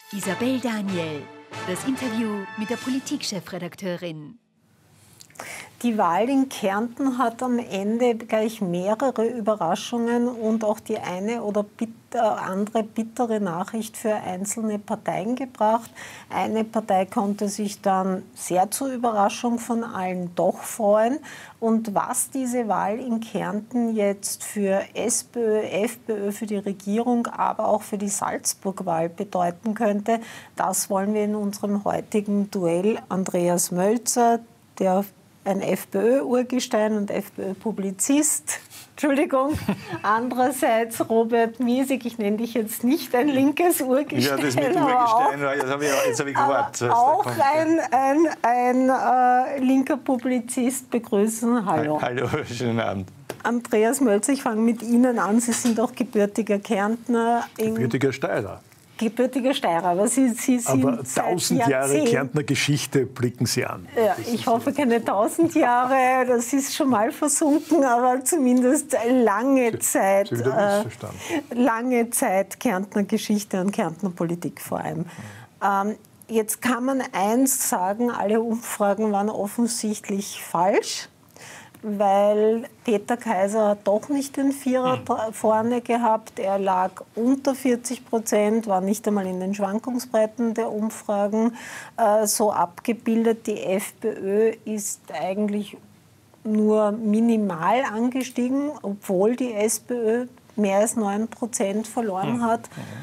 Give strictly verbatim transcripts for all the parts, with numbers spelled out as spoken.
Isabel Daniel, das Interview mit der Politikchefredakteurin. Die Wahl in Kärnten hat am Ende gleich mehrere Überraschungen und auch die eine oder bitter, andere bittere Nachricht für einzelne Parteien gebracht. Eine Partei konnte sich dann sehr zur Überraschung von allen doch freuen. Und was diese Wahl in Kärnten jetzt für SPÖ, FPÖ, für die Regierung, aber auch für die Salzburg-Wahl bedeuten könnte, das wollen wir in unserem heutigen Duell Andreas Mölzer, der ein FPÖ-Urgestein und FPÖ-Publizist. Entschuldigung. Andererseits Robert Miesig, ich nenne dich jetzt nicht ein linkes Urgestein. Ja, das mit dem Urgestein, jetzt habe ich, jetzt habe ich gewartet. Auch ein, ein, ein äh, linker Publizist begrüßen. Hallo. Hallo, schönen Abend. Andreas Mölzer, ich fange mit Ihnen an. Sie sind auch gebürtiger Kärntner. Gebürtiger Steirer. Gebürtiger Steirer, aber Sie, Sie sind aber tausend Jahre Kärntner Geschichte blicken Sie an. Ja, ich hoffe keine tausend Jahre, das ist schon mal versunken, aber zumindest lange Zeit, äh, lange Zeit Kärntner Geschichte und Kärntner Politik vor allem. Ähm, jetzt kann man eins sagen, alle Umfragen waren offensichtlich falsch, weil Peter Kaiser hat doch nicht den Vierer mhm. vorne gehabt. Er lag unter vierzig Prozent, war nicht einmal in den Schwankungsbreiten der Umfragen äh, so abgebildet. Die FPÖ ist eigentlich nur minimal angestiegen, obwohl die SPÖ mehr als neun Prozent verloren hat.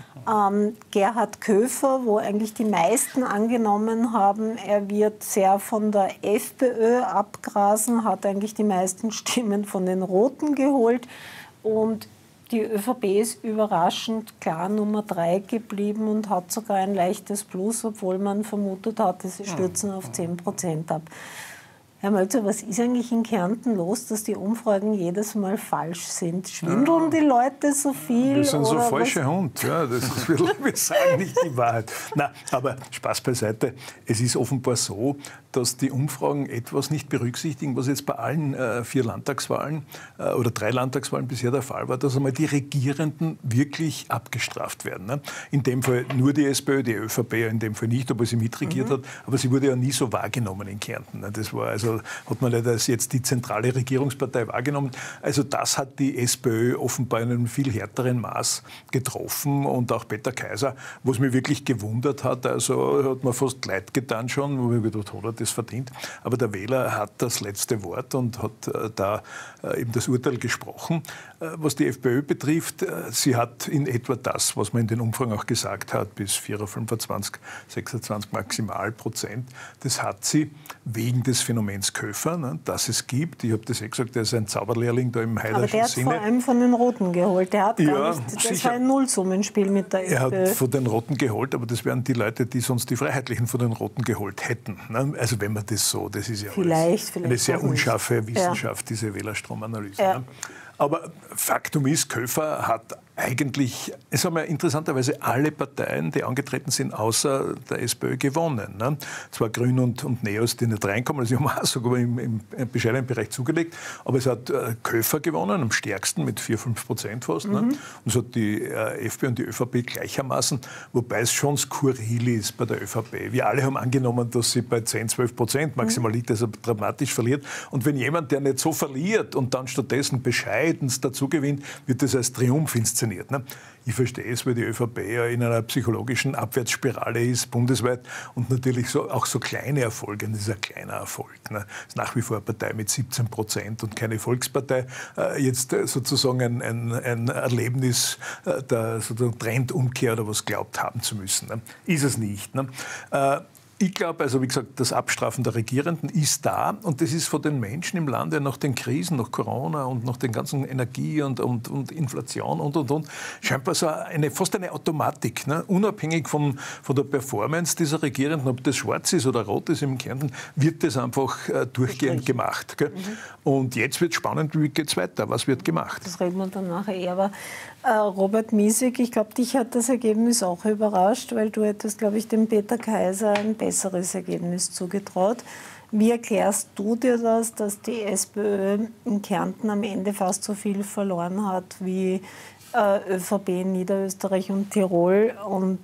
Ähm, Gerhard Köfer, wo eigentlich die meisten angenommen haben, er wird sehr von der FPÖ abgrasen, hat eigentlich die meisten Stimmen von den Roten geholt. Und die ÖVP ist überraschend klar Nummer drei geblieben und hat sogar ein leichtes Plus, obwohl man vermutet hatte, sie stürzen auf zehn Prozent ab. Herr Mölzer, was ist eigentlich in Kärnten los, dass die Umfragen jedes Mal falsch sind? Schwindeln die Leute so viel? Wir sind so oder falsche was? Hund. Ja, das ist, wir sagen nicht die Wahrheit. Nein, aber Spaß beiseite. Es ist offenbar so, dass die Umfragen etwas nicht berücksichtigen, was jetzt bei allen äh, vier Landtagswahlen äh, oder drei Landtagswahlen bisher der Fall war, dass einmal die Regierenden wirklich abgestraft werden. Ne? In dem Fall nur die SPÖ, die ÖVP ja in dem Fall nicht, obwohl sie mitregiert mhm. hat, aber sie wurde ja nie so wahrgenommen in Kärnten. Ne? Das war also, hat man nicht als jetzt die zentrale Regierungspartei wahrgenommen. Also das hat die SPÖ offenbar in einem viel härteren Maß getroffen und auch Peter Kaiser, was mich wirklich gewundert hat, also hat mir fast leid getan schon, wo ich gedacht habe, das verdient. Aber der Wähler hat das letzte Wort und hat äh, da äh, eben das Urteil gesprochen. Äh, was die FPÖ betrifft, äh, sie hat in etwa das, was man in den Umfragen auch gesagt hat, bis fünfundzwanzig, sechsundzwanzig maximal Prozent, das hat sie wegen des Phänomens Köfer, ne, das es gibt. Ich habe das eh gesagt, der ist ein Zauberlehrling da im Heiderschen Sinne. Aber der hat Sinne. vor allem von den Roten geholt. Der hat gar ja, nicht, das sicher. war ein Nullsummenspiel mit der er FPÖ. Er hat von den Roten geholt, aber das wären die Leute, die sonst die Freiheitlichen von den Roten geholt hätten. Ne? Also wenn man das so, das ist ja vielleicht, vielleicht eine sehr unscharfe nicht. Wissenschaft, ja. diese Wählerstromanalyse. Ja. Ne? Aber Faktum ist, Köfer hat eigentlich, es haben ja interessanterweise alle Parteien, die angetreten sind, außer der SPÖ gewonnen. Ne? Zwar Grün und, und Neos, die nicht reinkommen, also sie haben auch sogar im, im, im bescheidenen Bereich zugelegt, aber es hat äh, Köfer gewonnen, am stärksten mit vier, fünf Prozent fast. Mhm. Ne? Und es hat die äh, FPÖ und die ÖVP gleichermaßen, wobei es schon skurril ist bei der ÖVP. Wir alle haben angenommen, dass sie bei zehn, zwölf Prozent maximal liegt, also dramatisch verliert. Und wenn jemand, der nicht so verliert und dann stattdessen bescheidenst dazu gewinnt, wird das als Triumph inszeniert. Ne? Ich verstehe es, weil die ÖVP ja in einer psychologischen Abwärtsspirale ist, bundesweit, und natürlich so, auch so kleine Erfolge, das ist ein kleiner Erfolg. Ne? Das ist nach wie vor eine Partei mit siebzehn Prozent und keine Volkspartei. Äh, jetzt äh, sozusagen ein, ein, ein Erlebnis äh, der sozusagen Trendumkehr oder was glaubt haben zu müssen. Ne? Ist es nicht. Ne? Äh, Ich glaube, also wie gesagt, das Abstrafen der Regierenden ist da, und das ist von den Menschen im Lande nach den Krisen, nach Corona und nach den ganzen Energie und, und, und Inflation und, und, und, scheinbar so eine, fast eine Automatik, ne? Unabhängig von, von der Performance dieser Regierenden, ob das schwarz ist oder rot ist im Kärnten, wird das einfach äh, durchgehend gemacht. Gell? Mhm. Und jetzt wird es spannend, wie geht es weiter, was wird gemacht? Das reden wir dann nachher eher, aber äh, Robert Miesig, ich glaube, dich hat das Ergebnis auch überrascht, weil du hättest, glaube ich, dem Peter Kaiser ein besseres Ergebnis zugetraut. Wie erklärst du dir das, dass die SPÖ in Kärnten am Ende fast so viel verloren hat wie äh, ÖVP in Niederösterreich und Tirol und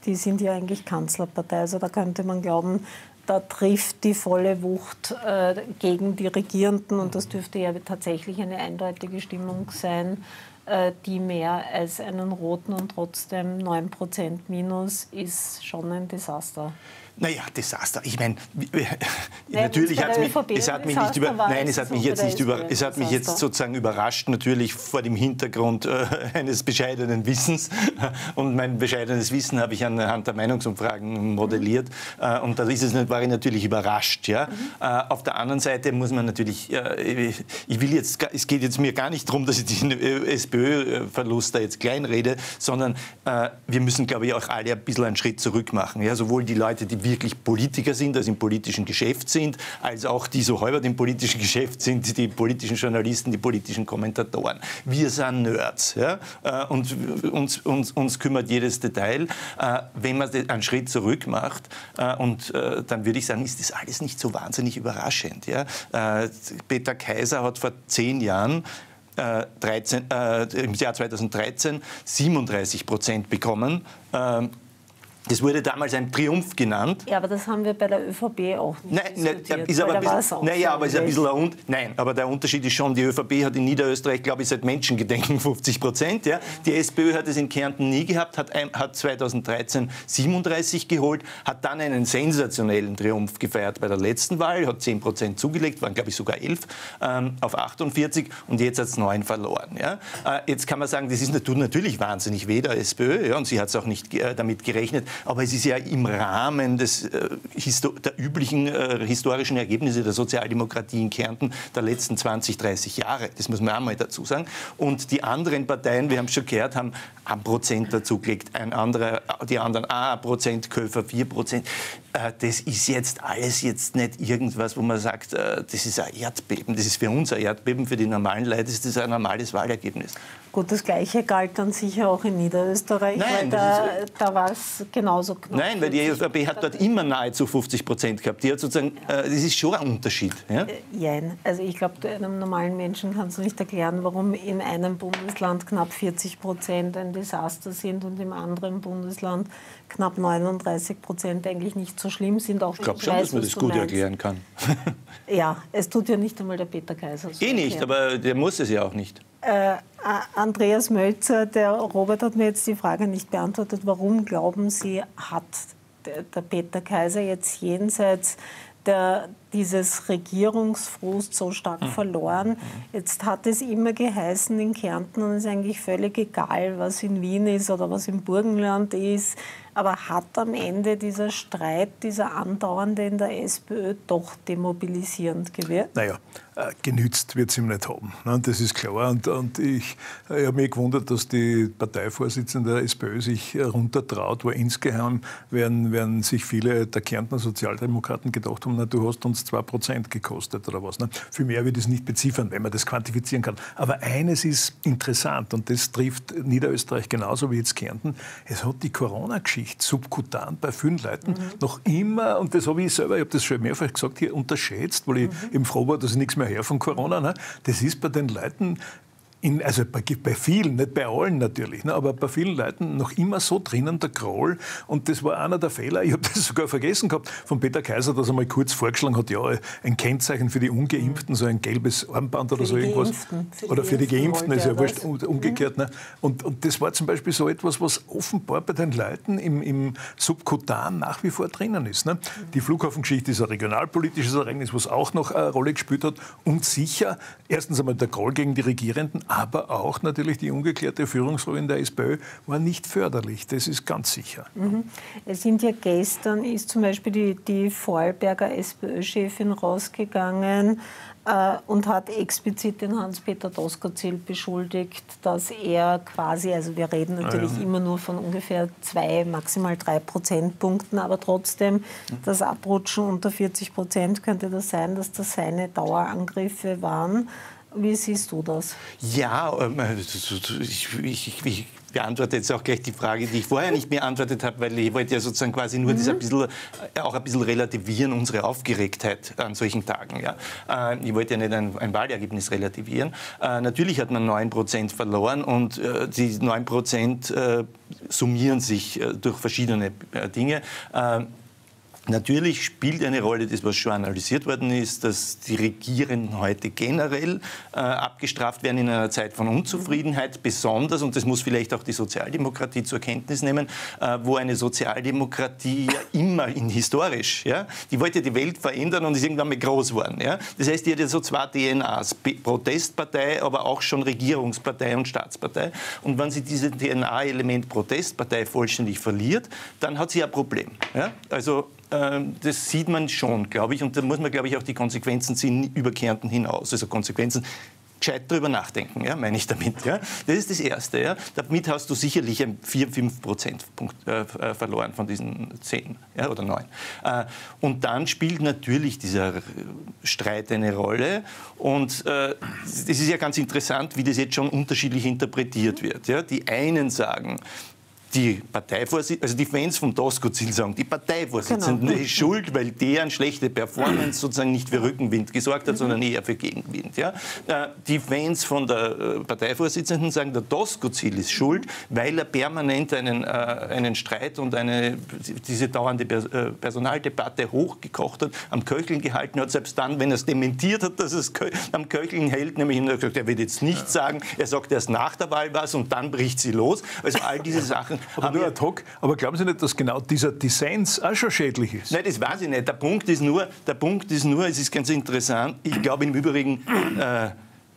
die sind ja eigentlich Kanzlerpartei. Also da könnte man glauben, da trifft die volle Wucht äh, gegen die Regierenden und das dürfte ja tatsächlich eine eindeutige Stimmung sein, äh, die mehr als einen roten und trotzdem neun Prozent Minus ist schon ein Desaster. Naja, Desaster. Ich meine, natürlich hat mich, es hat mich nicht über, nein, es hat mich jetzt nicht über, es hat mich jetzt sozusagen überrascht, natürlich vor dem Hintergrund äh, eines bescheidenen Wissens. Und mein bescheidenes Wissen habe ich anhand der Meinungsumfragen modelliert. Äh, und da ist es, war ich natürlich überrascht. Ja? Mhm. Äh, auf der anderen Seite muss man natürlich, äh, ich will jetzt, es geht jetzt mir gar nicht darum, dass ich den SPÖ-Verlust da jetzt kleinrede, sondern äh, wir müssen, glaube ich, auch alle ein bisschen einen Schritt zurück machen. Ja? Sowohl die Leute, die wirklich Politiker sind, also im politischen Geschäft sind, als auch die so halber im politischen Geschäft sind, die politischen Journalisten, die politischen Kommentatoren. Wir sind Nerds, ja? Und uns, uns, uns kümmert jedes Detail. Wenn man einen Schritt zurück macht, und dann würde ich sagen, ist das alles nicht so wahnsinnig überraschend. Ja? Peter Kaiser hat vor zehn Jahren Äh, dreizehn, äh, im Jahr zweitausenddreizehn siebenunddreißig Prozent bekommen. Äh, Das wurde damals ein Triumph genannt. Ja, aber das haben wir bei der ÖVP auch nicht nein, diskutiert. Ist aber ein bisschen, naja, aber ist ein bisschen ein, nein, aber der Unterschied ist schon, die ÖVP hat in Niederösterreich, glaube ich, seit Menschengedenken fünfzig Prozent. Ja. Die SPÖ hat es in Kärnten nie gehabt, hat, hat zweitausenddreizehn siebenunddreißig geholt, hat dann einen sensationellen Triumph gefeiert bei der letzten Wahl, hat zehn Prozent zugelegt, waren, glaube ich, sogar elf ähm, auf achtundvierzig und jetzt hat es neun verloren. Ja. Äh, jetzt kann man sagen, das ist, tut natürlich wahnsinnig weh, der SPÖ, ja, und sie hat es auch nicht äh, damit gerechnet. Aber es ist ja im Rahmen des, äh, der üblichen äh, historischen Ergebnisse der Sozialdemokratie in Kärnten der letzten zwanzig, dreißig Jahre. Das muss man auch mal dazu sagen. Und die anderen Parteien, wir haben es schon gehört, haben ein Prozent dazugelegt. Ein anderer, die anderen ein Prozent, Köfer vier Prozent. Äh, das ist jetzt alles jetzt nicht irgendwas, wo man sagt, äh, das ist ein Erdbeben. Das ist für uns ein Erdbeben, für die normalen Leute ist das ein normales Wahlergebnis. Gut, das Gleiche galt dann sicher auch in Niederösterreich, Nein, weil da, da war es genauso knapp. Nein, weil die ÖVP hat dort immer nahezu fünfzig Prozent gehabt. Die hat sozusagen, äh, das ist schon ein Unterschied. Ja? Äh, jein. Also ich glaube, einem normalen Menschen kannst du nicht erklären, warum in einem Bundesland knapp vierzig Prozent ein Desaster sind und im anderen Bundesland knapp neununddreißig Prozent eigentlich nicht so schlimm sind. Auch ich glaube schon, weiß, dass man das gut meinst. erklären kann. Ja, es tut ja nicht einmal der Peter Kaiser so. Eh nicht, erklären. Aber der muss es ja auch nicht. Äh, Andreas Mölzer, der Robert hat mir jetzt die Frage nicht beantwortet, warum glauben Sie, hat der, der Peter Kaiser jetzt jenseits der, dieses Regierungsfrust so stark mhm. verloren? Jetzt hat es immer geheißen in Kärnten, und es ist eigentlich völlig egal, was in Wien ist oder was im Burgenland ist, aber hat am Ende dieser Streit, dieser andauernde in der SPÖ doch demobilisierend gewirkt? Naja, äh, genützt wird es ihm nicht haben. Ne? Das ist klar. Und, und ich, ich habe mich gewundert, dass die Parteivorsitzende der SPÖ sich runtertraut, weil insgeheim werden, werden sich viele der Kärntner Sozialdemokraten gedacht haben, na, du hast uns zwei Prozent gekostet oder was. Ne? Viel mehr wird es nicht beziffern, wenn man das quantifizieren kann. Aber eines ist interessant, und das trifft Niederösterreich genauso wie jetzt Kärnten, es hat die Corona-Geschichte subkutan bei vielen Leuten mhm. noch immer, und das habe ich selber, ich habe das schon mehrfach gesagt, hier unterschätzt, weil ich mhm. eben froh war, dass ich nichts mehr höre von Corona. Ne? Das ist bei den Leuten, in, also bei, bei vielen, nicht bei allen natürlich, ne, aber bei vielen Leuten noch immer so drinnen, der Groll. Und das war einer der Fehler, ich habe das sogar vergessen gehabt, von Peter Kaiser, dass er mal kurz vorgeschlagen hat, ja, ein Kennzeichen für die Ungeimpften, so ein gelbes Armband oder so irgendwas. Für oder für die Geimpften, ist ja wurscht, umgekehrt. Ne? Und, und das war zum Beispiel so etwas, was offenbar bei den Leuten im, im Subkutan nach wie vor drinnen ist. Ne? Die Flughafengeschichte ist ein regionalpolitisches Ereignis, was auch noch eine Rolle gespielt hat. Und sicher, erstens einmal der Groll gegen die Regierenden, aber auch natürlich die ungeklärte Führungsrolle in der SPÖ war nicht förderlich. Das ist ganz sicher. Mhm. Es sind ja gestern, ist zum Beispiel die, die Vorarlberger SPÖ-Chefin rausgegangen äh, und hat explizit den Hans-Peter Doskozil beschuldigt, dass er quasi, also wir reden natürlich ja, ja. immer nur von ungefähr zwei, maximal drei Prozentpunkten, aber trotzdem das Abrutschen unter vierzig Prozent könnte das sein, dass das seine Dauerangriffe waren. Wie siehst du das? Ja, ich, ich, ich, beantworte jetzt auch gleich die Frage, die ich vorher nicht beantwortet habe, weil ich wollte ja sozusagen quasi nur mhm. das ein bisschen, auch ein bisschen relativieren, unsere Aufgeregtheit an solchen Tagen. Ja. Äh, ich wollte ja nicht ein, ein Wahlergebnis relativieren. Äh, natürlich hat man neun Prozent verloren und äh, die neun Prozent äh, summieren sich äh, durch verschiedene äh, Dinge. Äh, Natürlich spielt eine Rolle, das was schon analysiert worden ist, dass die Regierenden heute generell äh, abgestraft werden in einer Zeit von Unzufriedenheit, besonders, und das muss vielleicht auch die Sozialdemokratie zur Kenntnis nehmen, äh, wo eine Sozialdemokratie ja immer in historisch, ja, die wollte die Welt verändern und ist irgendwann mal groß geworden. Ja. Das heißt, die hat ja so zwei D N As, Protestpartei, aber auch schon Regierungspartei und Staatspartei. Und wenn sie dieses D N A-Element Protestpartei vollständig verliert, dann hat sie ein Problem. Ja. Also das sieht man schon, glaube ich, und da muss man, glaube ich, auch die Konsequenzen ziehen über Kärnten hinaus. Also Konsequenzen, gescheit darüber nachdenken, ja, meine ich damit. Ja. Das ist das Erste. Ja. Damit hast du sicherlich ein vier, fünf Prozentpunkt äh, verloren von diesen zehn, ja, oder neun. Äh, und dann spielt natürlich dieser Streit eine Rolle. Und äh, es ist ja ganz interessant, wie das jetzt schon unterschiedlich interpretiert wird. Ja. Die einen sagen, die Parteivorsitzenden, also die Fans vom Doskozil sagen, die Parteivorsitzende genau. ist schuld, weil deren schlechte Performance sozusagen nicht für Rückenwind gesorgt hat, mhm. sondern eher für Gegenwind. Ja? Die Fans von der Parteivorsitzenden sagen, der Doskozil ist schuld, weil er permanent einen, äh, einen Streit und eine, diese dauernde Personaldebatte hochgekocht hat, am Köcheln gehalten hat, selbst dann, wenn er es dementiert hat, dass es am Köcheln hält, nämlich er gesagt, er wird jetzt nichts sagen, er sagt erst nach der Wahl was und dann bricht sie los. Also all diese Sachen. Aber nur ad hoc. Aber glauben Sie nicht, dass genau dieser Dissens auch schon schädlich ist? Nein, das weiß ich nicht. Der Punkt ist nur, der Punkt ist nur, es ist ganz interessant, ich glaube im Übrigen, äh,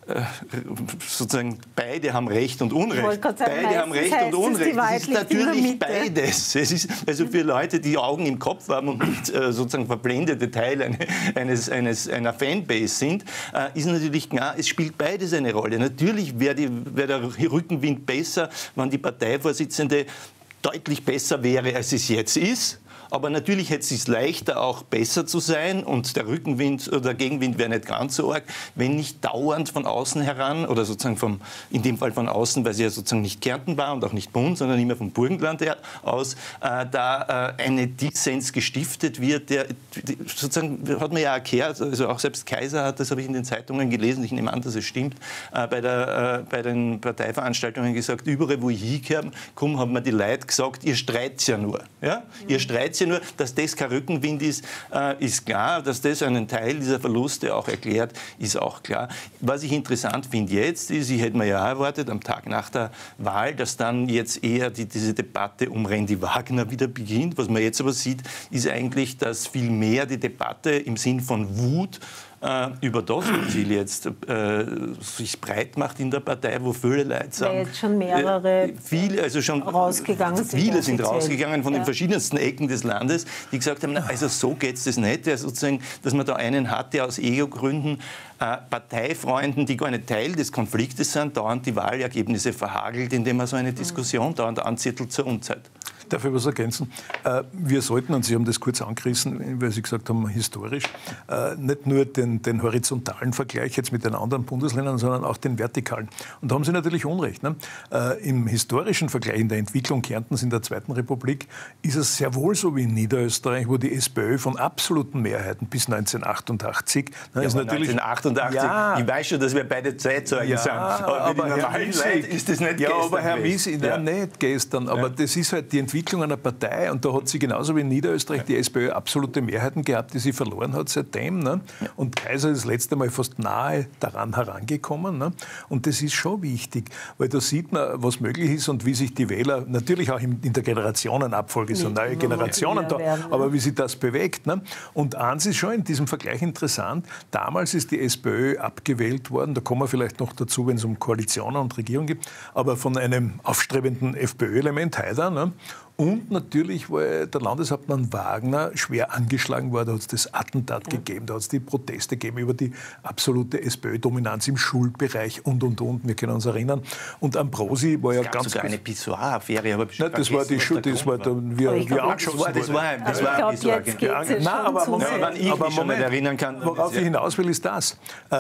sozusagen beide haben Recht und Unrecht. Sagen, beide haben Recht und Unrecht. Es ist natürlich beides. Es ist also für Leute, die Augen im Kopf haben und nicht äh, sozusagen verblendete Teile eines, eines, einer Fanbase sind, äh, ist natürlich klar, es spielt beides eine Rolle. Natürlich wäre wär der Rückenwind besser, wenn die Parteivorsitzende deutlich besser wäre, als es jetzt ist. Aber natürlich hätte es sich leichter, auch besser zu sein und der Rückenwind oder der Gegenwind wäre nicht ganz so arg, wenn nicht dauernd von außen heran oder sozusagen vom, in dem Fall von außen, weil sie ja sozusagen nicht Kärnten war und auch nicht Bund, sondern immer vom Burgenland her aus, äh, da äh, eine Dissens gestiftet wird, der die, sozusagen, hat man ja erklärt, also auch selbst Kaiser hat, das habe ich in den Zeitungen gelesen, ich nehme an, dass es stimmt, äh, bei, der, äh, bei den Parteiveranstaltungen gesagt, überall wo ich hinkomme, komm, haben mir die Leute gesagt, ihr streitet ja nur. Ja? Mhm. Ihr streitet ja nur, dass das kein Rückenwind ist, äh, ist klar. Dass das einen Teil dieser Verluste auch erklärt, ist auch klar. Was ich interessant finde jetzt, ist, ich hätte mir ja erwartet, am Tag nach der Wahl, dass dann jetzt eher die, diese Debatte um Randy Wagner wieder beginnt. Was man jetzt aber sieht, ist eigentlich, dass viel mehr die Debatte im Sinn von Wut äh, über Doskozil jetzt äh, sich breit macht in der Partei, wo viele Leute sagen, weil jetzt schon mehrere äh, viele, also schon rausgegangen sind. Viele sind rausgegangen von ja. den verschiedensten Ecken des Landes, die gesagt haben, na, also so geht es das nicht, also sozusagen, dass man da einen hat, der aus Ego-Gründen äh, Parteifreunden, die gar nicht Teil des Konfliktes sind, dauernd die Wahlergebnisse verhagelt, indem man so eine Diskussion dauernd anzettelt zur Unzeit. Darf ich was ergänzen? Wir sollten, und Sie haben das kurz angerissen, weil Sie gesagt haben, historisch, nicht nur den, den horizontalen Vergleich jetzt mit den anderen Bundesländern, sondern auch den vertikalen. Und da haben Sie natürlich Unrecht. Ne? Im historischen Vergleich, in der Entwicklung Kärntens in der Zweiten Republik, ist es sehr wohl so wie in Niederösterreich, wo die SPÖ von absoluten Mehrheiten bis neunzehnhundertachtundachtzig... Ne, ja, ist natürlich, neunzehnhundertachtundachtzig, ja, ich weiß schon, dass wir beide Zeitzeugen ja, sind, aber, aber für die normalen Leute ist das nicht ja, gestern. Aber Herr Miesi, ja. nein, nicht gestern, aber ja. das ist halt die Entwicklung einer Partei, und da hat sie genauso wie in Niederösterreich die SPÖ absolute Mehrheiten gehabt, die sie verloren hat seitdem. Ne? Und Kaiser ist das letzte Mal fast nahe daran herangekommen. Ne? Und das ist schon wichtig, weil da sieht man, was möglich ist und wie sich die Wähler, natürlich auch in der Generationenabfolge, so neue Generationen da, aber wie sich das bewegt. Ne? Und eins ist schon in diesem Vergleich interessant, damals ist die SPÖ abgewählt worden, da kommen wir vielleicht noch dazu, wenn es um Koalitionen und Regierung geht, aber von einem aufstrebenden FPÖ-Element, Haider, ne? Und natürlich, weil der Landeshauptmann Wagner schwer angeschlagen war, da hat es das Attentat ja. gegeben, da hat es die Proteste gegeben über die absolute SPÖ-Dominanz im Schulbereich und, und, und. Wir können uns erinnern. Und Ambrosi war ja es gab ganz... sogar eine Pissoir-Affäre, aber nein, das war die Schuld, das war, da, wir, wir glaub, angeschossen wurden. Das war, das war ein Pissoir. Ja, Nein, aber, Moment, aber ich mich schon nicht erinnern kann. Worauf ich hinaus will, ist das.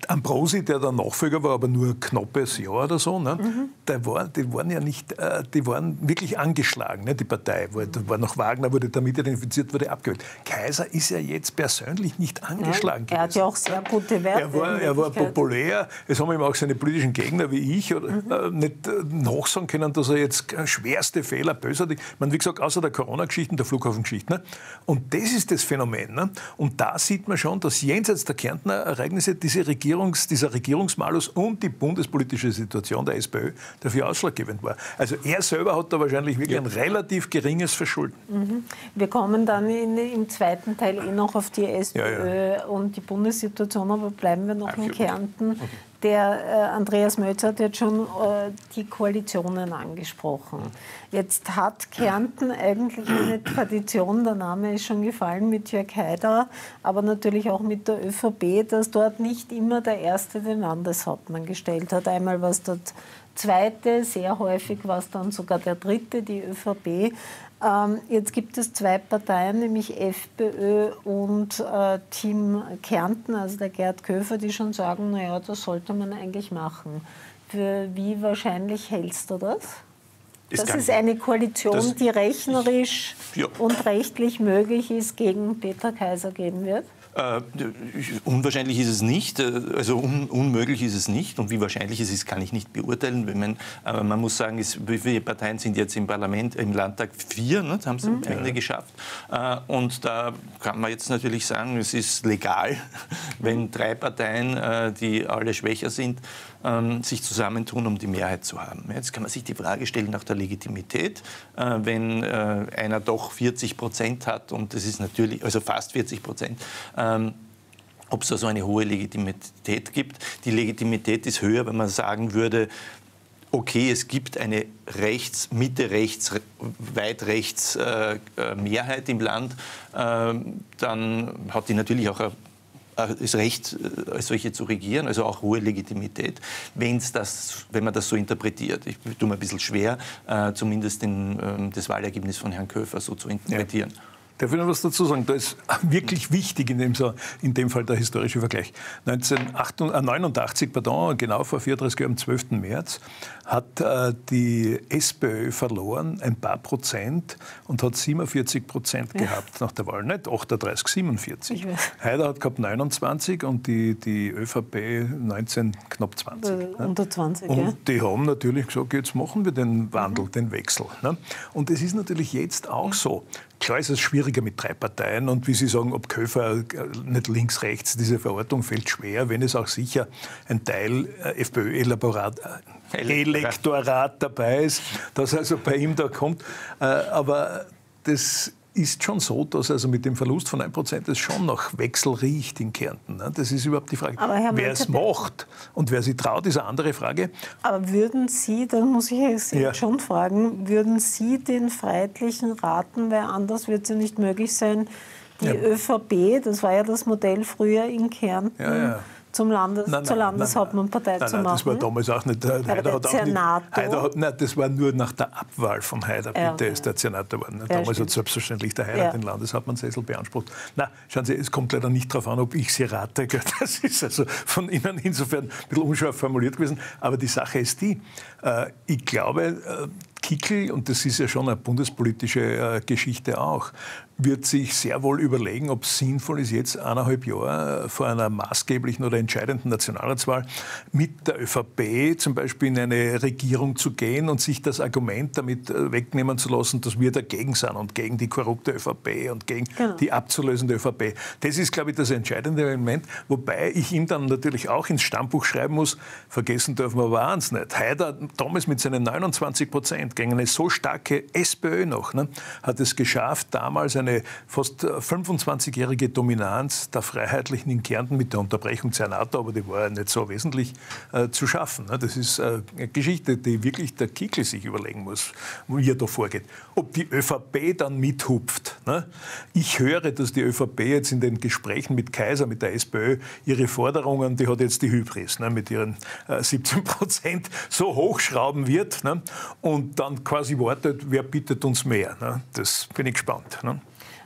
Ambrosi, der der Nachfolger war, aber nur ein knappes Jahr oder so, ne? Mhm. der war, die waren ja nicht, die waren wirklich angeschlagen, ne? Die Partei. Da war noch Wagner, wurde damit identifiziert, wurde abgewählt. Kaiser ist ja jetzt persönlich nicht angeschlagen. Nein, er hat ja auch sehr gute Werte. Er war, er war populär. Es haben ihm auch seine politischen Gegner wie ich oder, mhm. äh, nicht äh, nachsagen können, dass er jetzt schwerste Fehler, bösartig, ich meine, wie gesagt, außer der Corona-Geschichte, der Flughafengeschichte. Ne? Und das ist das Phänomen. Ne? Und da sieht man schon, dass jenseits der Kärntner Ereignisse diese Regierungs, dieser Regierungsmalus und die bundespolitische Situation der SPÖ dafür ausschlaggebend war. Also er selber hat da wahrscheinlich wirklich ja. ein relativ geringes Verschulden. Mhm. Wir kommen dann in, im zweiten Teil eh noch auf die SPÖ ja, ja. und die Bundessituation, aber bleiben wir noch Ach, in Kärnten. Okay. Der äh, Andreas Mölzer hat jetzt schon äh, die Koalitionen angesprochen. Jetzt hat Kärnten eigentlich eine Tradition, der Name ist schon gefallen, mit Jörg Haider, aber natürlich auch mit der ÖVP, dass dort nicht immer der Erste den Landeshauptmann gestellt hat. Einmal war es der Zweite, sehr häufig war es dann sogar der Dritte, die ÖVP. Ähm, jetzt gibt es zwei Parteien, nämlich FPÖ und äh, Team Kärnten, also der Gerd Köfer, die schon sagen, naja, das sollte man eigentlich machen. Für wie wahrscheinlich hältst du das? Ist dass es eine Koalition, das, die rechnerisch ja. und rechtlich möglich ist, gegen Peter Kaiser geben wird? Äh, unwahrscheinlich ist es nicht, also un, unmöglich ist es nicht und wie wahrscheinlich es ist, kann ich nicht beurteilen. Man, aber man muss sagen, es, wie viele Parteien sind jetzt im Parlament, im Landtag? Vier, ne? Das haben sie am Ende mhm. geschafft. Äh, und da kann man jetzt natürlich sagen, es ist legal, wenn drei Parteien, äh, die alle schwächer sind, ähm, sich zusammentun, um die Mehrheit zu haben. Jetzt kann man sich die Frage stellen nach der Legitimität, äh, wenn äh, einer doch vierzig Prozent hat und das ist natürlich, also fast vierzig Prozent, ähm, ob es da so eine hohe Legitimität gibt. Die Legitimität ist höher, wenn man sagen würde, okay, es gibt eine rechts, Mitte rechts, weit rechts äh, Mehrheit im Land, äh, dann hat die natürlich auch eine das Recht, als solche zu regieren, also auch hohe Legitimität, wenn's das, wenn man das so interpretiert. Ich tue mir ein bisschen schwer, äh, zumindest den, äh, das Wahlergebnis von Herrn Köfer so zu interpretieren. Ja. Darf ich noch was dazu sagen? Da ist wirklich wichtig in dem, in dem Fall der historische Vergleich. neunzehnhundertneunundachtzig, pardon, genau vor vierunddreißig Jahren, am zwölften März, hat äh, die SPÖ verloren, ein paar Prozent, und hat siebenundvierzig Prozent ja. gehabt nach der Wahl. Nicht achtunddreißig, siebenundvierzig. Haider hat gehabt neunundzwanzig und die, die ÖVP neunzehn, knapp zwanzig. Äh, unter zwanzig, und ja. die haben natürlich gesagt, jetzt machen wir den Wandel, mhm. den Wechsel. Ne? Und es ist natürlich jetzt auch so. Klar ist es schwieriger mit drei Parteien und wie Sie sagen, ob Köfer nicht links, rechts, diese Verortung fällt schwer, wenn es auch sicher ein Teil FPÖ-Elektorat Elektorat dabei ist, das also bei ihm da kommt. Aber das ist schon so, dass also mit dem Verlust von ein Prozent es schon nach Wechsel riecht in Kärnten. Das ist überhaupt die Frage. Wer es macht und wer sich traut, ist eine andere Frage. Aber würden Sie, da muss ich jetzt ja. schon fragen, würden Sie den Freiheitlichen raten, weil anders wird es ja nicht möglich sein, die ja. ÖVP, das war ja das Modell früher in Kärnten, ja, ja. zum Landes, nein, nein, zur Landeshauptmannpartei nein, zu nein, machen. Das war damals auch nicht. Der Haider hat auch nicht Haider hat, nein, das war nur nach der Abwahl von Haider. Ja, bitte, ja. ist der Senator geworden. Ja, damals stimmt. hat selbstverständlich der Haider ja. den Landeshauptmannsessel beansprucht. Na, schauen Sie, es kommt leider nicht darauf an, ob ich Sie rate. Das ist also von Ihnen insofern ein bisschen unscharf formuliert gewesen. Aber die Sache ist die, äh, ich glaube, äh, Kickl, und das ist ja schon eine bundespolitische äh, Geschichte auch, wird sich sehr wohl überlegen, ob es sinnvoll ist, jetzt eineinhalb Jahre vor einer maßgeblichen oder entscheidenden Nationalratswahl mit der ÖVP zum Beispiel in eine Regierung zu gehen und sich das Argument damit wegnehmen zu lassen, dass wir dagegen sind und gegen die korrupte ÖVP und gegen genau. die abzulösende ÖVP. Das ist, glaube ich, das entscheidende Element, wobei ich ihm dann natürlich auch ins Stammbuch schreiben muss, vergessen dürfen wir aber eins nicht. Haider damals mit seinen neunundzwanzig Prozent gegen eine so starke SPÖ noch, ne, hat es geschafft, damals eine fast fünfundzwanzigjährige Dominanz der Freiheitlichen in Kärnten mit der Unterbrechung der NATO, aber die war ja nicht so wesentlich, äh, zu schaffen. Ne. Das ist äh, eine Geschichte, die wirklich der Kickl sich überlegen muss, wie er da vorgeht. Ob die ÖVP dann mithupft. Ne. Ich höre, dass die ÖVP jetzt in den Gesprächen mit Kaiser, mit der SPÖ, ihre Forderungen, die hat jetzt die Hybris, ne, mit ihren äh, siebzehn Prozent so hochschrauben wird, ne, und dann quasi wartet, wer bietet uns mehr. Ne. Das bin ich gespannt. Ne.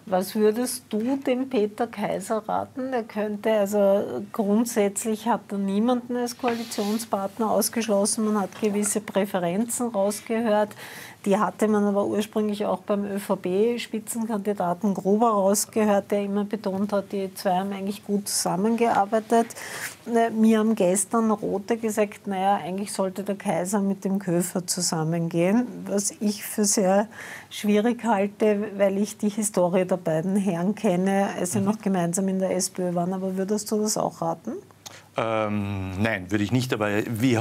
Was würdest du dem Peter Kaiser raten? Er könnte, also grundsätzlich hat er niemanden als Koalitionspartner ausgeschlossen, man hat gewisse Präferenzen rausgehört. Die hatte man aber ursprünglich auch beim ÖVP-Spitzenkandidaten Gruber rausgehört, der immer betont hat, die zwei haben eigentlich gut zusammengearbeitet. Mir haben gestern Rote gesagt, naja, eigentlich sollte der Kaiser mit dem Köfer zusammengehen, was ich für sehr schwierig halte, weil ich die Historie der beiden Herren kenne, als sie noch gemeinsam in der SPÖ waren. Aber würdest du das auch raten? Ähm, nein, würde ich nicht, aber wir,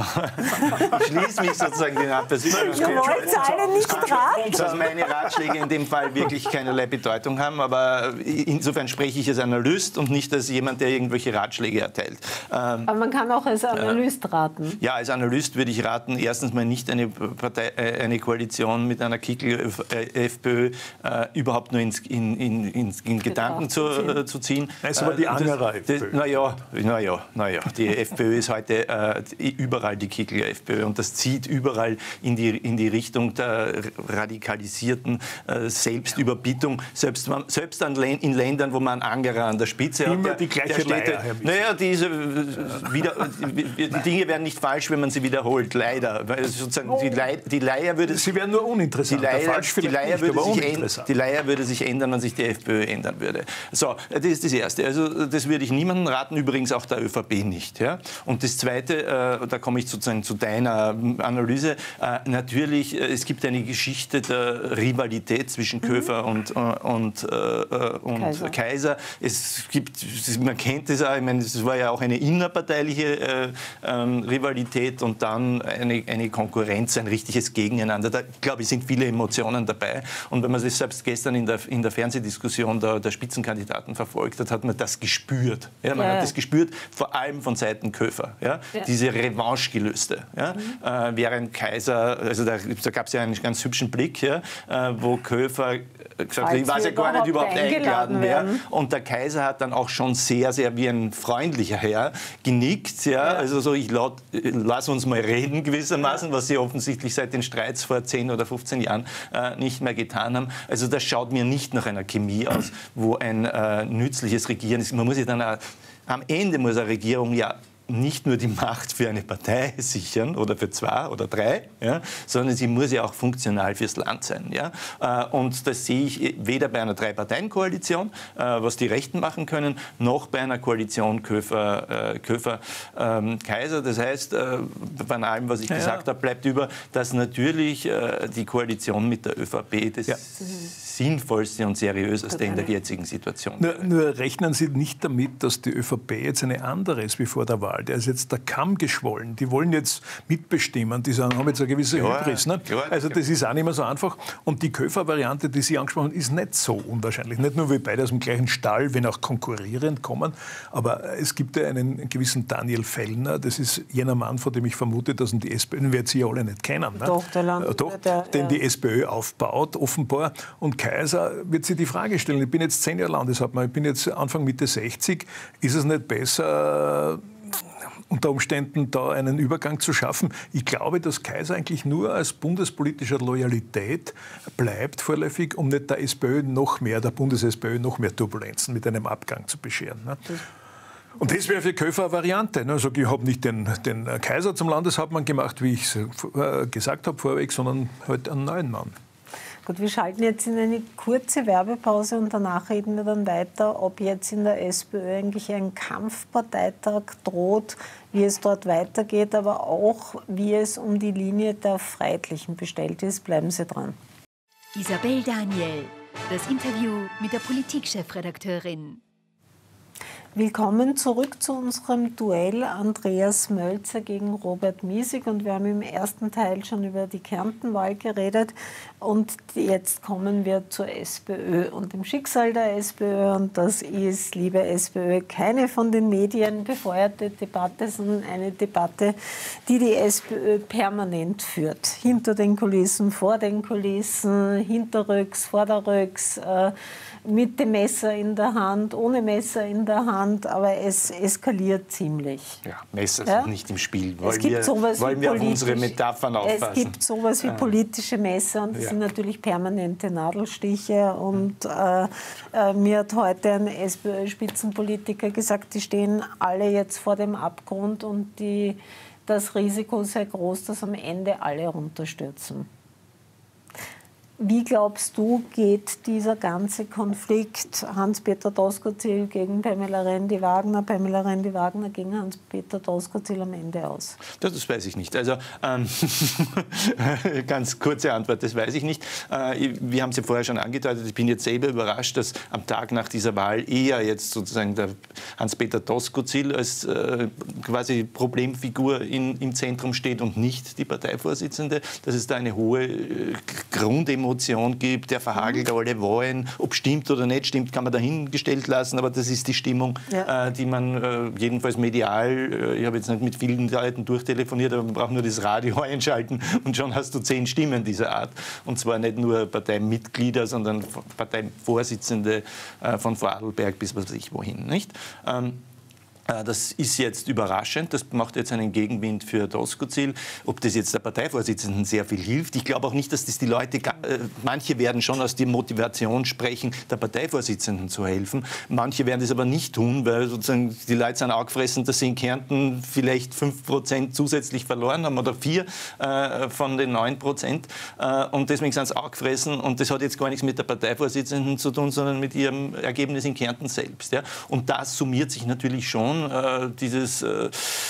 ich schließe mich sozusagen den ab. Das ist Ihr wollt alle nicht raten. Dass meine Ratschläge in dem Fall wirklich keinerlei Bedeutung haben, aber insofern spreche ich als Analyst und nicht als jemand, der irgendwelche Ratschläge erteilt. Ähm, aber man kann auch als Analyst raten. Ja, als Analyst würde ich raten, erstens mal nicht eine, Partei, eine Koalition mit einer Kickel-FPÖ äh, überhaupt nur ins, in, in, in, in Gedanken zu, äh, zu ziehen. Das ist aber die andere FPÖ. Naja, naja, naja. Die FPÖ ist heute äh, überall die Kickel-FPÖ und das zieht überall in die, in die Richtung der radikalisierten äh, Selbstüberbietung. Selbst, man, selbst an, in Ländern, wo man Angerer an der Spitze hat. Immer der, die gleiche Leier, Herr Naja, diese, wieder, die Dinge werden nicht falsch, wenn man sie wiederholt, leider. Weil sozusagen oh. die, Leier, die Leier würde... Sie werden nur uninteressant. Die Leier, falsch die, Leier nicht, würde sich die Leier würde sich ändern, wenn sich die FPÖ ändern würde. So, das ist das Erste. Also das würde ich niemandem raten, übrigens auch der ÖVP nicht. Nicht, ja? Und das Zweite, äh, da komme ich sozusagen zu deiner Analyse, äh, natürlich, äh, es gibt eine Geschichte der Rivalität zwischen Köfer mhm. und, äh, und, äh, und Kaiser. Kaiser. Es gibt, man kennt es auch, ich meine, es war ja auch eine innerparteiliche äh, ähm, Rivalität und dann eine, eine Konkurrenz, ein richtiges Gegeneinander. Da, glaube ich, sind viele Emotionen dabei. Und wenn man das selbst gestern in der, in der Fernsehdiskussion der, der Spitzenkandidaten verfolgt hat, hat man das gespürt. Ja, man ja. hat das gespürt, vor allem von Seiten Köfer, ja? Ja. Diese Revanchegelüste. Ja? Mhm. Äh, während Kaiser, also da, da gab es ja einen ganz hübschen Blick, ja? äh, wo Köfer gesagt hat, ich weiß ja gar nicht überhaupt eingeladen wäre. Und der Kaiser hat dann auch schon sehr, sehr wie ein freundlicher Herr genickt. Ja? Ja. Also so, ich laut, lass uns mal reden gewissermaßen, was sie offensichtlich seit den Streits vor zehn oder fünfzehn Jahren äh, nicht mehr getan haben. Also das schaut mir nicht nach einer Chemie aus, wo ein äh, nützliches Regieren ist. Man muss ja dann auch, am Ende muss eine Regierung ja nicht nur die Macht für eine Partei sichern oder für zwei oder drei, ja, sondern sie muss ja auch funktional fürs Land sein. Ja. Und das sehe ich weder bei einer Drei-Parteien-Koalition, was die Rechten machen können, noch bei einer Koalition Köfer, Köfer ähm, Kaiser. Das heißt, bei allem, was ich ja, gesagt ja. habe, bleibt über, dass natürlich die Koalition mit der ÖVP das ja. sinnvollste und seriöseste in der jetzigen Situation. Nur, nur rechnen Sie nicht damit, dass die ÖVP jetzt eine andere ist wie vor der Wahl. Der ist jetzt der Kamm geschwollen. Die wollen jetzt mitbestimmen. Die sagen, haben jetzt eine gewisse ja, Hybris. Ne? Ja, also das ist auch nicht mehr so einfach. Und die Köfer-Variante, die Sie angesprochen haben, ist nicht so unwahrscheinlich. Nicht nur, weil beide aus dem gleichen Stall, wenn auch konkurrierend kommen. Aber es gibt ja einen gewissen Daniel Fellner. Das ist jener Mann, von dem ich vermute, dass ihn die SPÖ, den wird Sie ja alle nicht kennen. Ne? Doch, der Land, Doch, der, den ja. die SPÖ aufbaut, offenbar. Und Kaiser wird sich die Frage stellen, ich bin jetzt zehn Jahre Landeshauptmann, ich bin jetzt Anfang Mitte sechzig, ist es nicht besser, unter Umständen da einen Übergang zu schaffen? Ich glaube, dass Kaiser eigentlich nur als bundespolitischer Loyalität bleibt vorläufig, um nicht der SPÖ noch mehr, der Bundes-SPÖ noch mehr Turbulenzen mit einem Abgang zu bescheren. Ne? Und das wäre für Köfer eine Variante. Ne? Also ich habe nicht den, den Kaiser zum Landeshauptmann gemacht, wie ich es äh, gesagt habe vorweg, sondern halt einen neuen Mann. Gut, wir schalten jetzt in eine kurze Werbepause und danach reden wir dann weiter, ob jetzt in der SPÖ eigentlich ein Kampfparteitag droht, wie es dort weitergeht, aber auch, wie es um die Linie der Freiheitlichen bestellt ist. Bleiben Sie dran. Isabel Daniel, das Interview mit der Politikchefredakteurin. Willkommen zurück zu unserem Duell Andreas Mölzer gegen Robert Miesig. Und wir haben im ersten Teil schon über die Kärntenwahl geredet. Und jetzt kommen wir zur SPÖ und dem Schicksal der SPÖ. Und das ist, liebe SPÖ, keine von den Medien befeuerte Debatte, sondern eine Debatte, die die SPÖ permanent führt. Hinter den Kulissen, vor den Kulissen, hinterrücks, vorderrücks, äh, mit dem Messer in der Hand, ohne Messer in der Hand. Hand, aber es eskaliert ziemlich. Ja, Messer ja? sind nicht im Spiel. Wollen es gibt wir, sowas wollen wir auf unsere Metaphern aufpassen? Es gibt sowas wie politische Messer und das ja. sind natürlich permanente Nadelstiche. Und äh, äh, mir hat heute ein SPÖ-Spitzenpolitiker gesagt, die stehen alle jetzt vor dem Abgrund und die, das Risiko sei groß, dass am Ende alle runterstürzen. Wie glaubst du, geht dieser ganze Konflikt Hans-Peter Doskozil gegen Pamela Rendi-Wagner, Pamela Rendi-Wagner gegen Hans-Peter Doskozil am Ende aus? Das, das weiß ich nicht. Also ähm, ganz kurze Antwort, das weiß ich nicht. Äh, wir haben es ja vorher schon angedeutet, ich bin jetzt selber überrascht, dass am Tag nach dieser Wahl eher jetzt sozusagen der Hans-Peter Doskozil als äh, quasi Problemfigur in, im Zentrum steht und nicht die Parteivorsitzende, dass es da eine hohe äh, Grundemotion Emotion gibt, der verhagelt alle Wahlen. Ob stimmt oder nicht stimmt, kann man dahingestellt lassen, aber das ist die Stimmung, ja. äh, die man äh, jedenfalls medial, äh, ich habe jetzt nicht mit vielen Leuten durchtelefoniert, aber man braucht nur das Radio einschalten und schon hast du zehn Stimmen dieser Art. Und zwar nicht nur Parteimitglieder, sondern Parteivorsitzende äh, von Vorarlberg bis was weiß ich wohin. Nicht? Ähm, Das ist jetzt überraschend, das macht jetzt einen Gegenwind für Doskozil. Ob das jetzt der Parteivorsitzenden sehr viel hilft, ich glaube auch nicht, dass das die Leute, äh, manche werden schon aus der Motivation sprechen, der Parteivorsitzenden zu helfen. Manche werden das aber nicht tun, weil sozusagen die Leute sind angefressen, dass sie in Kärnten vielleicht fünf Prozent zusätzlich verloren haben oder vier äh, von den neun Prozent. Äh, und deswegen sind sie angefressen und das hat jetzt gar nichts mit der Parteivorsitzenden zu tun, sondern mit ihrem Ergebnis in Kärnten selbst. Ja. Und das summiert sich natürlich schon. Äh, dieses, äh,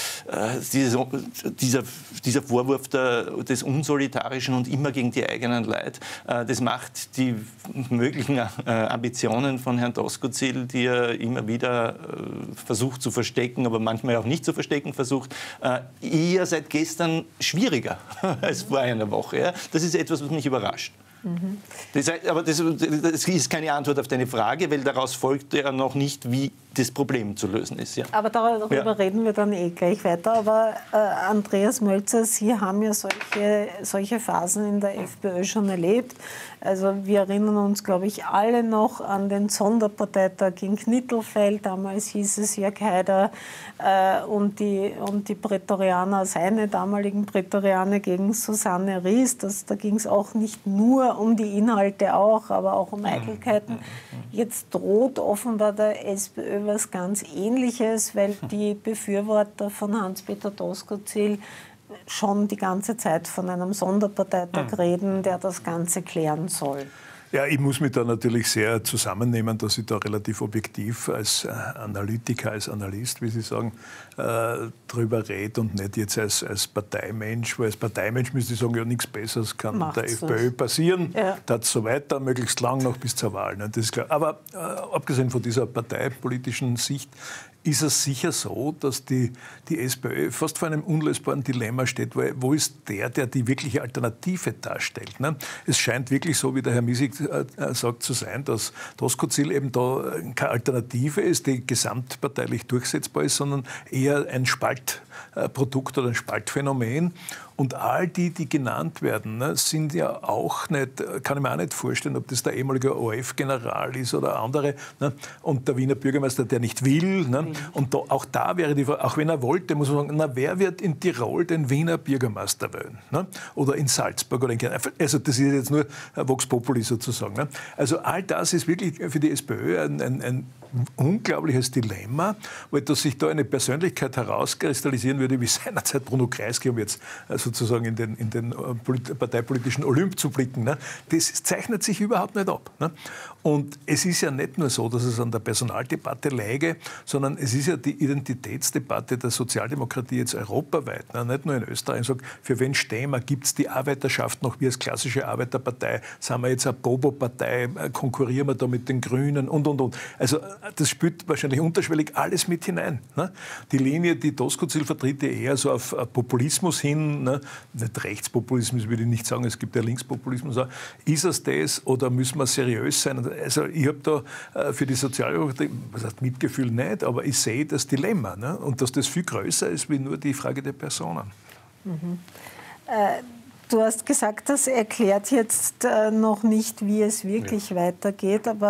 dieses, dieser, dieser Vorwurf der, des Unsolidarischen und immer gegen die eigenen Leute, äh, das macht die möglichen äh, Ambitionen von Herrn Doskozil, die er immer wieder äh, versucht zu verstecken, aber manchmal auch nicht zu verstecken versucht, äh, eher seit gestern schwieriger als vor einer Woche. Ja? Das ist etwas, was mich überrascht. Mhm. Das, aber das, das ist keine Antwort auf deine Frage, weil daraus folgt ja noch nicht, wie das Problem zu lösen ist. Ja. Aber darüber ja. reden wir dann eh gleich weiter. Aber äh, Andreas Mölzer, Sie haben ja solche, solche Phasen in der FPÖ schon erlebt. Also wir erinnern uns, glaube ich, alle noch an den Sonderparteitag in Knittelfeld. Damals hieß es Jörg Haider äh, und, die, und die Prätorianer, seine damaligen Prätorianer gegen Susanne Ries. Das, da ging es auch nicht nur um die Inhalte auch, aber auch um Eitelkeiten. Jetzt droht offenbar der SPÖ was ganz Ähnliches, weil die Befürworter von Hans-Peter Doskozil schon die ganze Zeit von einem Sonderparteitag reden, der das Ganze klären soll. Ja, ich muss mich da natürlich sehr zusammennehmen, dass ich da relativ objektiv als Analytiker, als Analyst, wie Sie sagen, äh, drüber rede und nicht jetzt als, als Parteimensch. Weil als Parteimensch müsste ich sagen, ja, nichts Besseres kann Macht's der FPÖ passieren. Ja. Das so weiter, möglichst lang noch bis zur Wahl. Ne? Das ist klar. Aber äh, abgesehen von dieser parteipolitischen Sicht, ist es sicher so, dass die, die SPÖ fast vor einem unlösbaren Dilemma steht, weil wo ist der, der die wirkliche Alternative darstellt? Ne? Es scheint wirklich so, wie der Herr Miesig äh, sagt, zu sein, dass Doskozil eben da keine Alternative ist, die gesamtparteilich durchsetzbar ist, sondern eher ein Spaltprodukt oder ein Spaltphänomen. Und all die, die genannt werden, ne, sind ja auch nicht, kann ich mir auch nicht vorstellen, ob das der ehemalige O R F-General ist oder andere. Ne, und der Wiener Bürgermeister, der nicht will. Ne, mhm. Und da, auch da wäre die Frage, auch wenn er wollte, muss man sagen, na, wer wird in Tirol den Wiener Bürgermeister wählen? Ne? Oder in Salzburg oder in Kärnten. Also das ist jetzt nur Vox Populi sozusagen. Ne? Also all das ist wirklich für die SPÖ ein, ein, ein unglaubliches Dilemma, weil dass sich da eine Persönlichkeit herauskristallisieren würde, wie seinerzeit Bruno Kreisky, um jetzt sozusagen in den, in den parteipolitischen Olymp zu blicken. Ne? Das zeichnet sich überhaupt nicht ab. Ne? Und es ist ja nicht nur so, dass es an der Personaldebatte läge, sondern es ist ja die Identitätsdebatte der Sozialdemokratie jetzt europaweit. Ne? Nicht nur in Österreich. Ich sage, für wen stehen wir? Gibt es die Arbeiterschaft noch wie als klassische Arbeiterpartei? Sind wir jetzt eine Bobo-Partei? Konkurrieren wir da mit den Grünen? Und, und, und. Also das spielt wahrscheinlich unterschwellig alles mit hinein. Ne? Die Linie, die Doskozil vertritt, ja eher so auf Populismus hin, ne? Nicht Rechtspopulismus, würde ich nicht sagen, es gibt ja Linkspopulismus auch. Ist es das oder müssen wir seriös sein? Also ich habe da für die Sozialdemokratie, was heißt Mitgefühl nicht, aber ich sehe das Dilemma, ne? Und dass das viel größer ist wie nur die Frage der Personen. Mhm. Äh, du hast gesagt, das erklärt jetzt äh, noch nicht, wie es wirklich ja. weitergeht, aber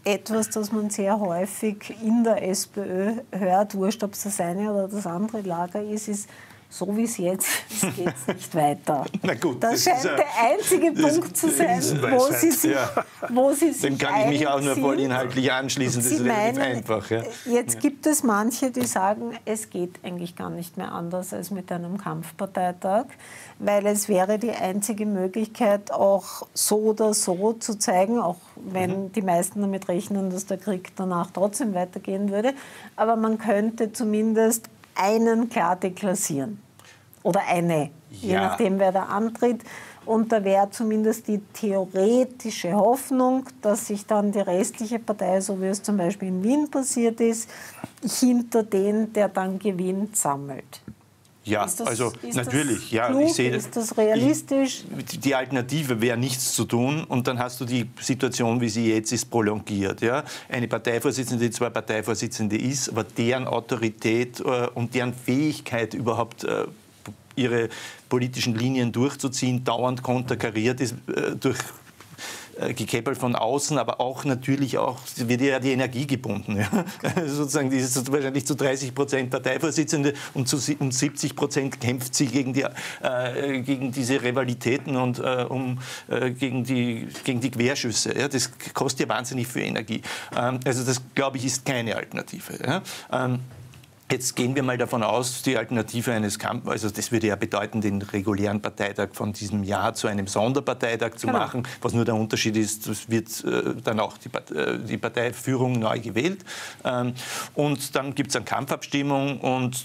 etwas, das man sehr häufig in der SPÖ hört, wurscht, ob es das eine oder das andere Lager ist, ist, so wie es jetzt ist, geht es nicht weiter. Na gut, das, das scheint der einzige Punkt zu sein, wo Sie sich, ja. wo Sie sich Dem kann ich mich auch nur voll inhaltlich anschließen, das Sie ist relativ meinen, einfach. Ja. Jetzt ja. gibt es manche, die sagen, es geht eigentlich gar nicht mehr anders als mit einem Kampfparteitag, weil es wäre die einzige Möglichkeit, auch so oder so zu zeigen, auch wenn mhm. die meisten damit rechnen, dass der Krieg danach trotzdem weitergehen würde, aber man könnte zumindest einen klar deklassieren. Oder eine, ja. je nachdem, wer da antritt. Und da wäre zumindest die theoretische Hoffnung, dass sich dann die restliche Partei, so wie es zum Beispiel in Wien passiert ist, hinter den, der dann gewinnt, sammelt. Ja, ist das, also ist natürlich. Das ja, klug? ich sehe, ist das realistisch? Ich, die Alternative wäre nichts zu tun und dann hast du die Situation, wie sie jetzt ist, prolongiert. Ja? Eine Parteivorsitzende, die zwar Parteivorsitzende ist, aber deren Autorität äh, und deren Fähigkeit überhaupt äh, ihre politischen Linien durchzuziehen, dauernd konterkariert ist äh, durch gekeppelt von außen, aber auch natürlich auch, wird ja die Energie gebunden. Ja? Also sozusagen, die ist wahrscheinlich zu dreißig Prozent Parteivorsitzende und zu um siebzig Prozent kämpft sie gegen, die, äh, gegen diese Rivalitäten und äh, um, äh, gegen, die, gegen die Querschüsse. Ja? Das kostet ja wahnsinnig viel Energie. Ähm, also das, glaube ich, ist keine Alternative. Ja? Ähm, Jetzt gehen wir mal davon aus, die Alternative eines Kampf, also das würde ja bedeuten, den regulären Parteitag von diesem Jahr zu einem Sonderparteitag zu genau. machen. Was nur der Unterschied ist, es wird äh, dann auch die, äh, die Parteiführung neu gewählt. Ähm, und dann gibt es eine Kampfabstimmung und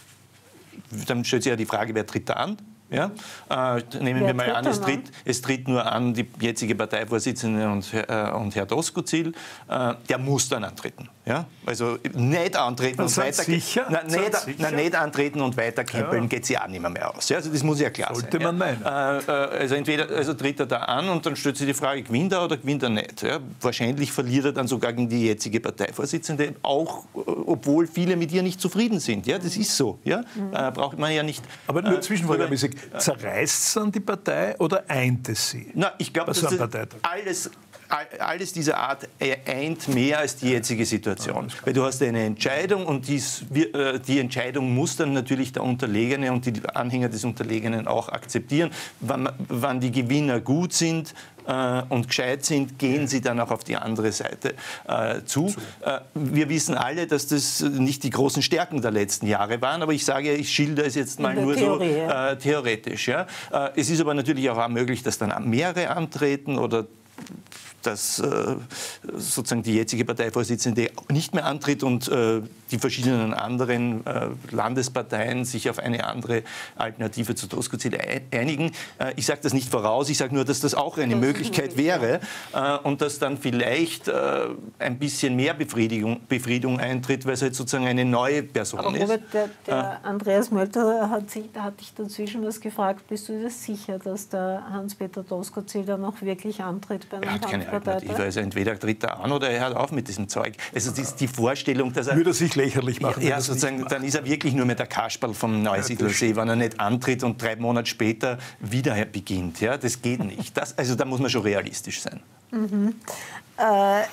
dann stellt sich ja die Frage, wer tritt da an? Ja? Äh, nehmen wer wir mal an, es tritt, es tritt nur an die jetzige Parteivorsitzende und, äh, und Herr Doskozil. Äh, der muss dann antreten. Ja? Also nicht antreten und weiter sicher? Na, nicht, sicher? Na, nicht antreten und weiter kämpeln, ja. geht sie auch nicht mehr, mehr aus. Ja? Also das muss ja klar Sollte sein. man ja? meinen. Äh, also entweder also tritt er da an und dann stellt sich die Frage, gewinnt er oder gewinnt er nicht. Ja? Wahrscheinlich verliert er dann sogar gegen die jetzige Parteivorsitzende, auch obwohl viele mit ihr nicht zufrieden sind. Ja? Das ist so. Ja? Mhm. Äh, braucht man ja nicht. Aber nur Zwischenfrage, äh, zerreißt es dann die Partei oder eint es sie? Na, ich glaube, dass das alles, alles dieser Art eint mehr als die jetzige Situation. Ja, weil du hast eine Entscheidung und dies, die Entscheidung muss dann natürlich der Unterlegene und die Anhänger des Unterlegenen auch akzeptieren. Wann, wann die Gewinner gut sind äh, und gescheit sind, gehen sie dann auch auf die andere Seite äh, zu. zu. Äh, wir wissen alle, dass das nicht die großen Stärken der letzten Jahre waren, aber ich sage, ich schilder es jetzt mal nur Theorie, so äh, theoretisch. Ja? Äh, es ist aber natürlich auch möglich, dass dann mehrere antreten oder dass äh, sozusagen die jetzige Parteivorsitzende nicht mehr antritt und äh, die verschiedenen anderen äh, Landesparteien sich auf eine andere Alternative zu Doskozil einigen. Äh, ich sage das nicht voraus, ich sage nur, dass das auch eine Möglichkeit wäre äh, und dass dann vielleicht äh, ein bisschen mehr Befriedigung, Befriedung eintritt, weil es halt sozusagen eine neue Person Aber ist. Robert, der, der äh, Andreas Mölter hat, sich, hat dich dazwischen was gefragt. Bist du dir sicher, dass der Hans-Peter Doskozil da noch wirklich antritt bei einem Kampfparteitag? Also entweder tritt er an oder er hört auf mit diesem Zeug. Also das ist die Vorstellung, dass er... Würde er sich lächerlich machen. Ja, sozusagen, dann ist er wirklich nur mit der Kasperl vom Neusiedlersee, ja, wenn er nicht antritt und drei Monate später wieder beginnt. Ja, das geht nicht. Das, also da muss man schon realistisch sein. Mhm. Äh,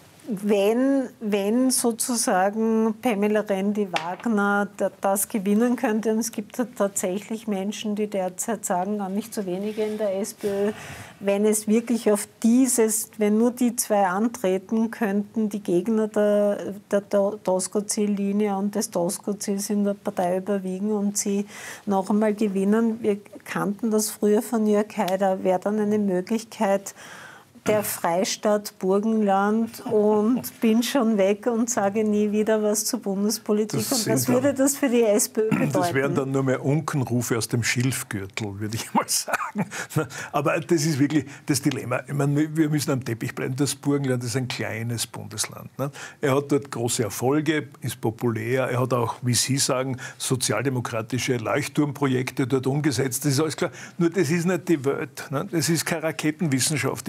wenn, wenn sozusagen Pamela Rendi-Wagner das gewinnen könnte, und es gibt tatsächlich Menschen, die derzeit sagen, gar nicht so wenige in der SPÖ, wenn es wirklich auf dieses, wenn nur die zwei antreten, könnten die Gegner der, der Doskozil-Linie und des Doskozils in der Partei überwiegen und sie noch einmal gewinnen. Wir kannten das früher von Jörg Haider, wäre dann eine Möglichkeit, der Freistaat Burgenland und bin schon weg und sage nie wieder was zur Bundespolitik. Das und was würde das für die SPÖ bedeuten? Das wären dann nur mehr Unkenrufe aus dem Schilfgürtel, würde ich mal sagen. Aber das ist wirklich das Dilemma. Ich meine, wir müssen am Teppich bleiben. Das Burgenland ist ein kleines Bundesland. Er hat dort große Erfolge, ist populär. Er hat auch, wie Sie sagen, sozialdemokratische Leuchtturmprojekte dort umgesetzt. Das ist alles klar. Nur das ist nicht die Welt. Das ist keine Raketenwissenschaft im Burgenland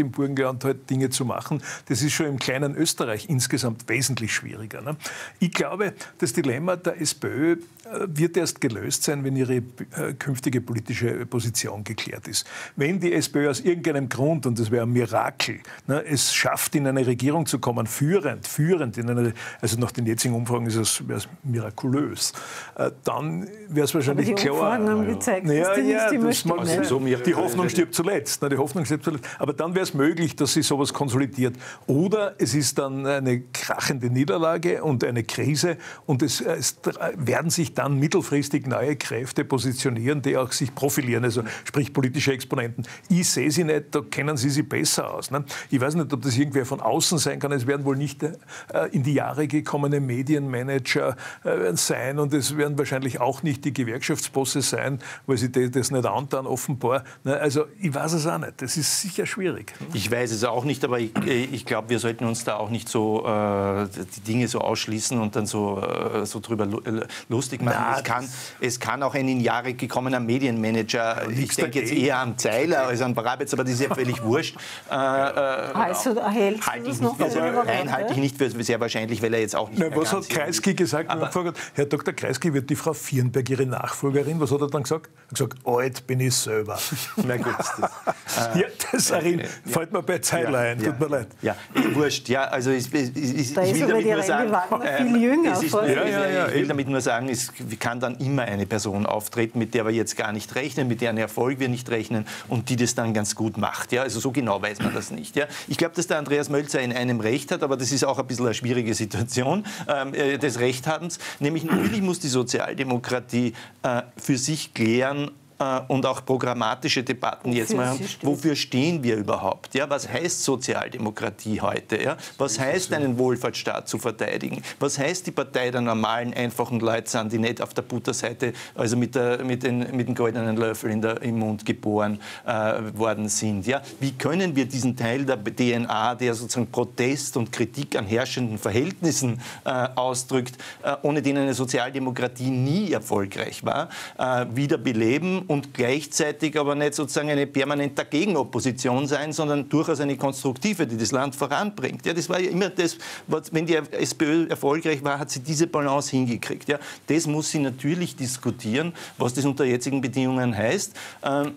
und halt Dinge zu machen. Das ist schon im kleinen Österreich insgesamt wesentlich schwieriger. Ne? Ich glaube, das Dilemma der SPÖ wird erst gelöst sein, wenn ihre künftige politische Position geklärt ist. Wenn die SPÖ aus irgendeinem Grund, und das wäre ein Mirakel, ne, es schafft, in eine Regierung zu kommen, führend, führend, in eine, also nach den jetzigen Umfragen ist es, wäre es mirakulös, äh, dann wäre es wahrscheinlich aber die klar. Umfragen haben gezeigt, ja, dass die ja, nicht immer das mag stimmen. so die Hoffnung stirbt zuletzt. Ne, die Hoffnung stirbt zuletzt. Aber dann wäre es möglich, dass sich sowas konsolidiert. Oder es ist dann eine krachende Niederlage und eine Krise und es, es werden sich dann mittelfristig neue Kräfte positionieren, die auch sich profilieren, also sprich politische Exponenten. Ich sehe sie nicht, da kennen sie sich besser aus. Ne? Ich weiß nicht, ob das irgendwer von außen sein kann. Es werden wohl nicht äh, in die Jahre gekommene Medienmanager äh, sein und es werden wahrscheinlich auch nicht die Gewerkschaftsbosse sein, weil sie das nicht antun, offenbar. Ne? Also ich weiß es auch nicht. Das ist sicher schwierig. Ne? Ich weiß es auch nicht, aber ich, ich glaube, wir sollten uns da auch nicht so äh, die Dinge so ausschließen und dann so, äh, so drüber lustig machen. Na, es, kann, es kann auch ein in Jahre gekommener Medienmanager, ich denke jetzt eher an Zeiler als an Barabitz, aber das ist ja völlig wurscht. Äh, äh, also, hältst halte du ich das noch nicht, für also, nein, halte ich nicht für sehr wahrscheinlich, weil er jetzt auch nicht Na, mehr was hat Kreisky gesagt? Aber Herr Doktor Kreisky, wird die Frau Vierenberg Ihre Nachfolgerin? Was hat er dann gesagt? Er hat gesagt, alt bin ich selber. Na gut. Das, ja, das äh, fällt mir bei Zeiler ja, ein, ja, tut mir leid. Ja, wurscht. Ja, also ich, ich, ich, da ich will damit nur sagen, äh, viel jünger ist, ja, ja, ja, ich will damit nur sagen, es kann dann immer eine Person auftreten, mit der wir jetzt gar nicht rechnen, mit deren Erfolg wir nicht rechnen und die das dann ganz gut macht. Ja? Also so genau weiß man das nicht. Ja? Ich glaube, dass der Andreas Mölzer in einem Recht hat, aber das ist auch ein bisschen eine schwierige Situation ähm, äh, des Rechthabens. Nämlich natürlich muss die Sozialdemokratie äh, für sich klären, und auch programmatische Debatten jetzt mal haben. Wofür stehen wir überhaupt? Ja, was heißt Sozialdemokratie heute? Ja? Was heißt, einen Wohlfahrtsstaat zu verteidigen? Was heißt, die Partei der normalen, einfachen Leute sind, die nicht auf der Butterseite, also mit, der, mit, den, mit dem goldenen Löffel in der, im Mund geboren äh, worden sind? Ja? Wie können wir diesen Teil der D N A, der sozusagen Protest und Kritik an herrschenden Verhältnissen äh, ausdrückt, äh, ohne den eine Sozialdemokratie nie erfolgreich war, äh, wiederbeleben und gleichzeitig aber nicht sozusagen eine permanente Gegenopposition sein, sondern durchaus eine konstruktive, die das Land voranbringt. Ja, das war ja immer das, was, wenn die SPÖ erfolgreich war, hat sie diese Balance hingekriegt. Ja, das muss sie natürlich diskutieren, was das unter jetzigen Bedingungen heißt. Ähm,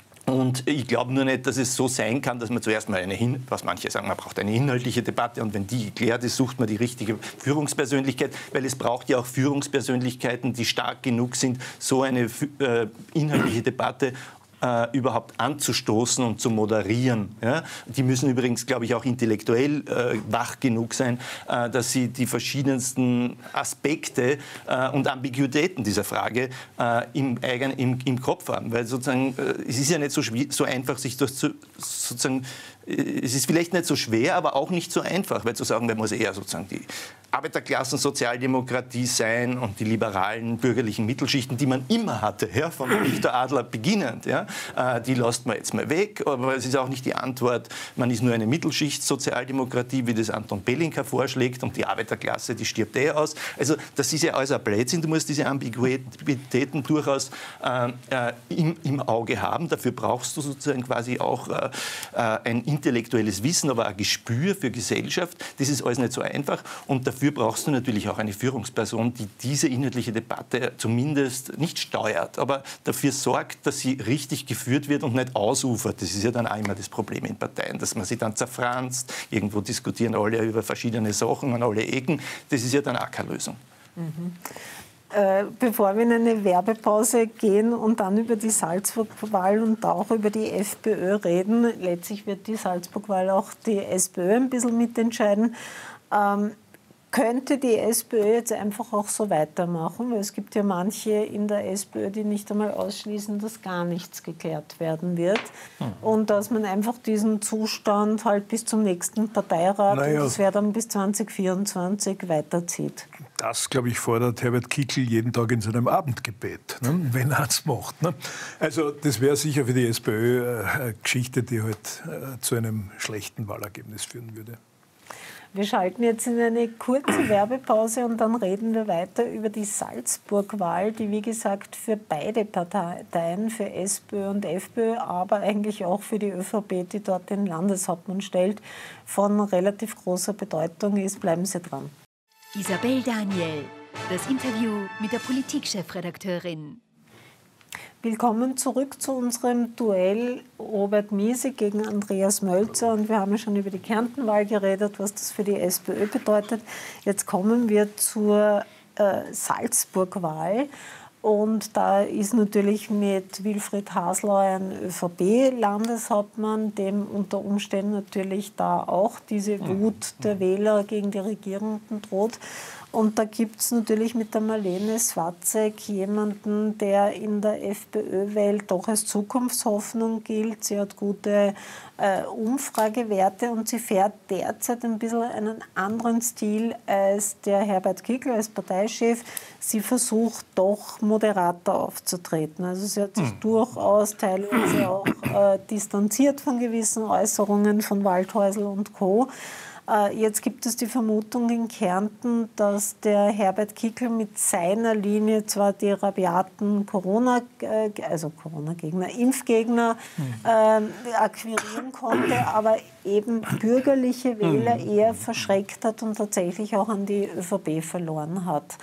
Und ich glaube nur nicht, dass es so sein kann, dass man zuerst mal eine, was manche sagen, man braucht eine inhaltliche Debatte und wenn die geklärt ist, sucht man die richtige Führungspersönlichkeit, weil es braucht ja auch Führungspersönlichkeiten, die stark genug sind, so eine äh, inhaltliche Debatte Äh, überhaupt anzustoßen und zu moderieren. Ja? Die müssen übrigens, glaube ich, auch intellektuell äh, wach genug sein, äh, dass sie die verschiedensten Aspekte äh, und Ambiguitäten dieser Frage äh, im, eigen, im, im Kopf haben. Weil sozusagen, äh, es ist ja nicht so, so einfach, sich das zu, sozusagen, äh, es ist vielleicht nicht so schwer, aber auch nicht so einfach, weil zu sagen, man muss eher sozusagen die Arbeiterklassen-Sozialdemokratie sein und die liberalen bürgerlichen Mittelschichten, die man immer hatte, ja, von Viktor Adler beginnend, ja, äh, die lässt man jetzt mal weg. Aber es ist auch nicht die Antwort, man ist nur eine Mittelschichtssozialdemokratie, wie das Anton Belinka vorschlägt, und die Arbeiterklasse, die stirbt eh aus. Also das ist ja alles ein Blödsinn. Du musst diese Ambiguitäten durchaus äh, äh, im, im Auge haben. Dafür brauchst du sozusagen quasi auch äh, ein intellektuelles Wissen, aber ein Gespür für Gesellschaft. Das ist alles nicht so einfach. Und dafür Dafür brauchst du natürlich auch eine Führungsperson, die diese inhaltliche Debatte zumindest nicht steuert, aber dafür sorgt, dass sie richtig geführt wird und nicht ausufert. Das ist ja dann auch immer das Problem in Parteien, dass man sie dann zerfranst. Irgendwo diskutieren alle über verschiedene Sachen an alle Ecken. Das ist ja dann auch keine Lösung. Mhm. Äh, bevor wir in eine Werbepause gehen und dann über die Salzburg-Wahl und auch über die FPÖ reden, letztlich wird die Salzburg-Wahl auch die SPÖ ein bisschen mitentscheiden. Ähm, Könnte die SPÖ jetzt einfach auch so weitermachen? Weil es gibt ja manche in der SPÖ, die nicht einmal ausschließen, dass gar nichts geklärt werden wird. Hm. Und dass man einfach diesen Zustand halt bis zum nächsten Parteirat, naja, und das wäre dann bis zwanzig vierundzwanzig, weiterzieht. Das, glaube ich, fordert Herbert Kickl jeden Tag in seinem Abendgebet, ne? Wenn er es macht. Ne? Also das wäre sicher für die SPÖ eine Geschichte, die halt äh, zu einem schlechten Wahlergebnis führen würde. Wir schalten jetzt in eine kurze Werbepause und dann reden wir weiter über die Salzburg-Wahl, die wie gesagt für beide Parteien, für SPÖ und FPÖ, aber eigentlich auch für die ÖVP, die dort den Landeshauptmann stellt, von relativ großer Bedeutung ist. Bleiben Sie dran. Isabel Daniel, das Interview mit der Politikchefredakteurin. Willkommen zurück zu unserem Duell Robert Miese gegen Andreas Mölzer. Und wir haben ja schon über die Kärntenwahl geredet, was das für die SPÖ bedeutet. Jetzt kommen wir zur äh, Salzburg-Wahl. Und da ist natürlich mit Wilfried Hasler ein ÖVP-Landeshauptmann, dem unter Umständen natürlich da auch diese Wut der Wähler gegen die Regierenden droht. Und da gibt es natürlich mit der Marlene Swatzek jemanden, der in der FPÖ-Welt doch als Zukunftshoffnung gilt. Sie hat gute äh, Umfragewerte und sie fährt derzeit ein bisschen einen anderen Stil als der Herbert Kickl als Parteichef. Sie versucht doch moderater aufzutreten. Also sie hat sich hm. durchaus teilweise auch äh, distanziert von gewissen Äußerungen von Waldhäusl und Co. Jetzt gibt es die Vermutung in Kärnten, dass der Herbert Kickl mit seiner Linie zwar die rabiaten Corona, also Corona-Gegner, Impfgegner äh, akquirieren konnte, aber eben bürgerliche Wähler eher verschreckt hat und tatsächlich auch an die ÖVP verloren hat.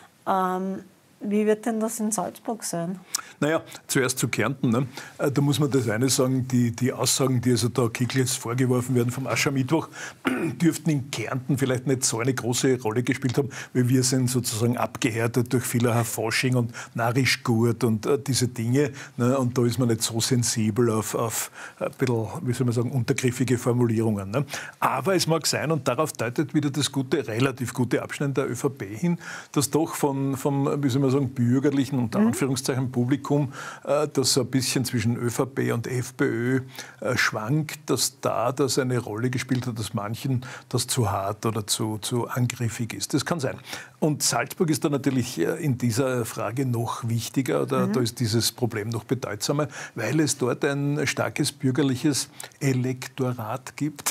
Ähm, Wie wird denn das in Salzburg sein? Naja, zuerst zu Kärnten. Ne? Da muss man das eine sagen, die, die Aussagen, die also da Kickl jetzt vorgeworfen werden vom Aschermittwoch, dürften in Kärnten vielleicht nicht so eine große Rolle gespielt haben, weil wir sind sozusagen abgehärtet durch vielerlei Fasching und Narischgurt und äh, diese Dinge. Ne? Und da ist man nicht so sensibel auf, auf ein bisschen, wie soll man sagen, untergriffige Formulierungen. Ne? Aber es mag sein, und darauf deutet wieder das gute, relativ gute Abschneiden der ÖVP hin, dass doch von, vom, wie soll man sagen, bürgerlichen, unter Anführungszeichen, Publikum, äh, das so ein bisschen zwischen ÖVP und FPÖ äh, schwankt, dass da das eine Rolle gespielt hat, dass manchen das zu hart oder zu, zu angriffig ist. Das kann sein. Und Salzburg ist da natürlich in dieser Frage noch wichtiger, oder mhm. da ist dieses Problem noch bedeutsamer, weil es dort ein starkes bürgerliches Elektorat gibt,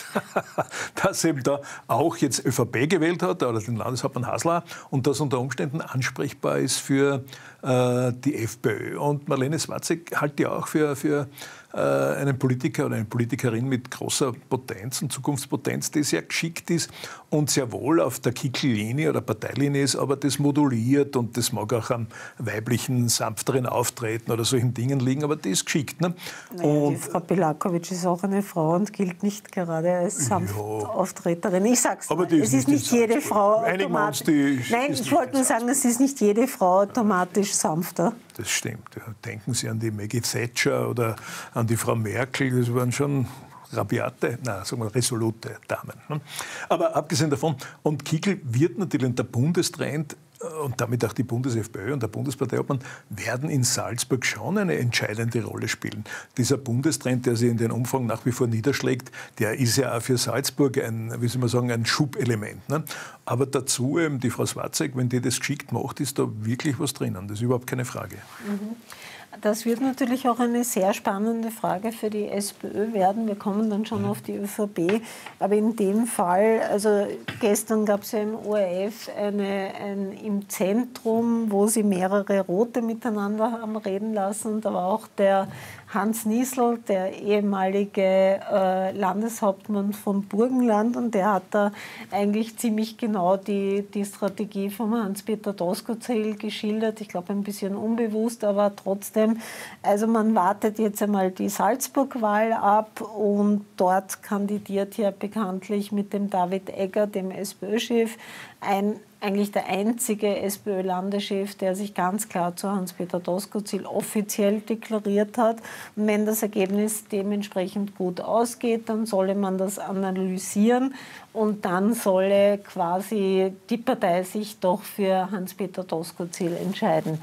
das eben da auch jetzt ÖVP gewählt hat, oder den Landeshauptmann Hasler, und das unter Umständen ansprechbar ist für äh, die FPÖ. Und Marlene Swatzek halte ja auch für, für äh, einen Politiker oder eine Politikerin mit großer Potenz und Zukunftspotenz, die sehr geschickt ist und sehr wohl auf der Kickl-Linie oder Parteilinie ist, aber das moduliert, und das mag auch am weiblichen, sanfteren Auftreten oder solchen Dingen liegen, aber die ist geschickt. Ne? Naja, und die Frau Pilakovic ist auch eine Frau und gilt nicht gerade als Sanftauftreterin. Ich sag's aber mal, es ist nicht jede Frau automatisch. Die, Nein, ich wollte nur sagen, es ist nicht jede Frau automatisch sanfter. Das stimmt. Ja. Denken Sie an die Maggie Thatcher oder an die Frau Merkel, das waren schon rabiate, nein, sagen wir resolute Damen. Aber abgesehen davon, und Kickl wird natürlich, und der Bundestrend und damit auch die Bundes-FPÖ und der Bundesparteiobmann werden in Salzburg schon eine entscheidende Rolle spielen. Dieser Bundestrend, der sich in den Umfragen nach wie vor niederschlägt, der ist ja auch für Salzburg ein, wie soll man sagen, ein Schubelement. Ne? Aber dazu eben die Frau Swatzek, wenn die das geschickt macht, ist da wirklich was drinnen. Das ist überhaupt keine Frage. Mhm. Das wird natürlich auch eine sehr spannende Frage für die SPÖ werden. Wir kommen dann schon auf die ÖVP. Aber in dem Fall, also gestern gab es ja im O R F eine, ein, im Zentrum, wo sie mehrere Rote miteinander haben reden lassen. Und da war auch der Hans Niesl, der ehemalige äh, Landeshauptmann von Burgenland, und der hat da eigentlich ziemlich genau die, die Strategie von Hans-Peter Doskozil geschildert. Ich glaube, ein bisschen unbewusst, aber trotzdem. Also man wartet jetzt einmal die Salzburg-Wahl ab, und dort kandidiert ja bekanntlich mit dem David Egger, dem SPÖ-Chef, ein eigentlich der einzige SPÖ-Landeschef, der sich ganz klar zu Hans-Peter Doskozil offiziell deklariert hat. Und wenn das Ergebnis dementsprechend gut ausgeht, dann solle man das analysieren, und dann solle quasi die Partei sich doch für Hans-Peter Doskozil entscheiden.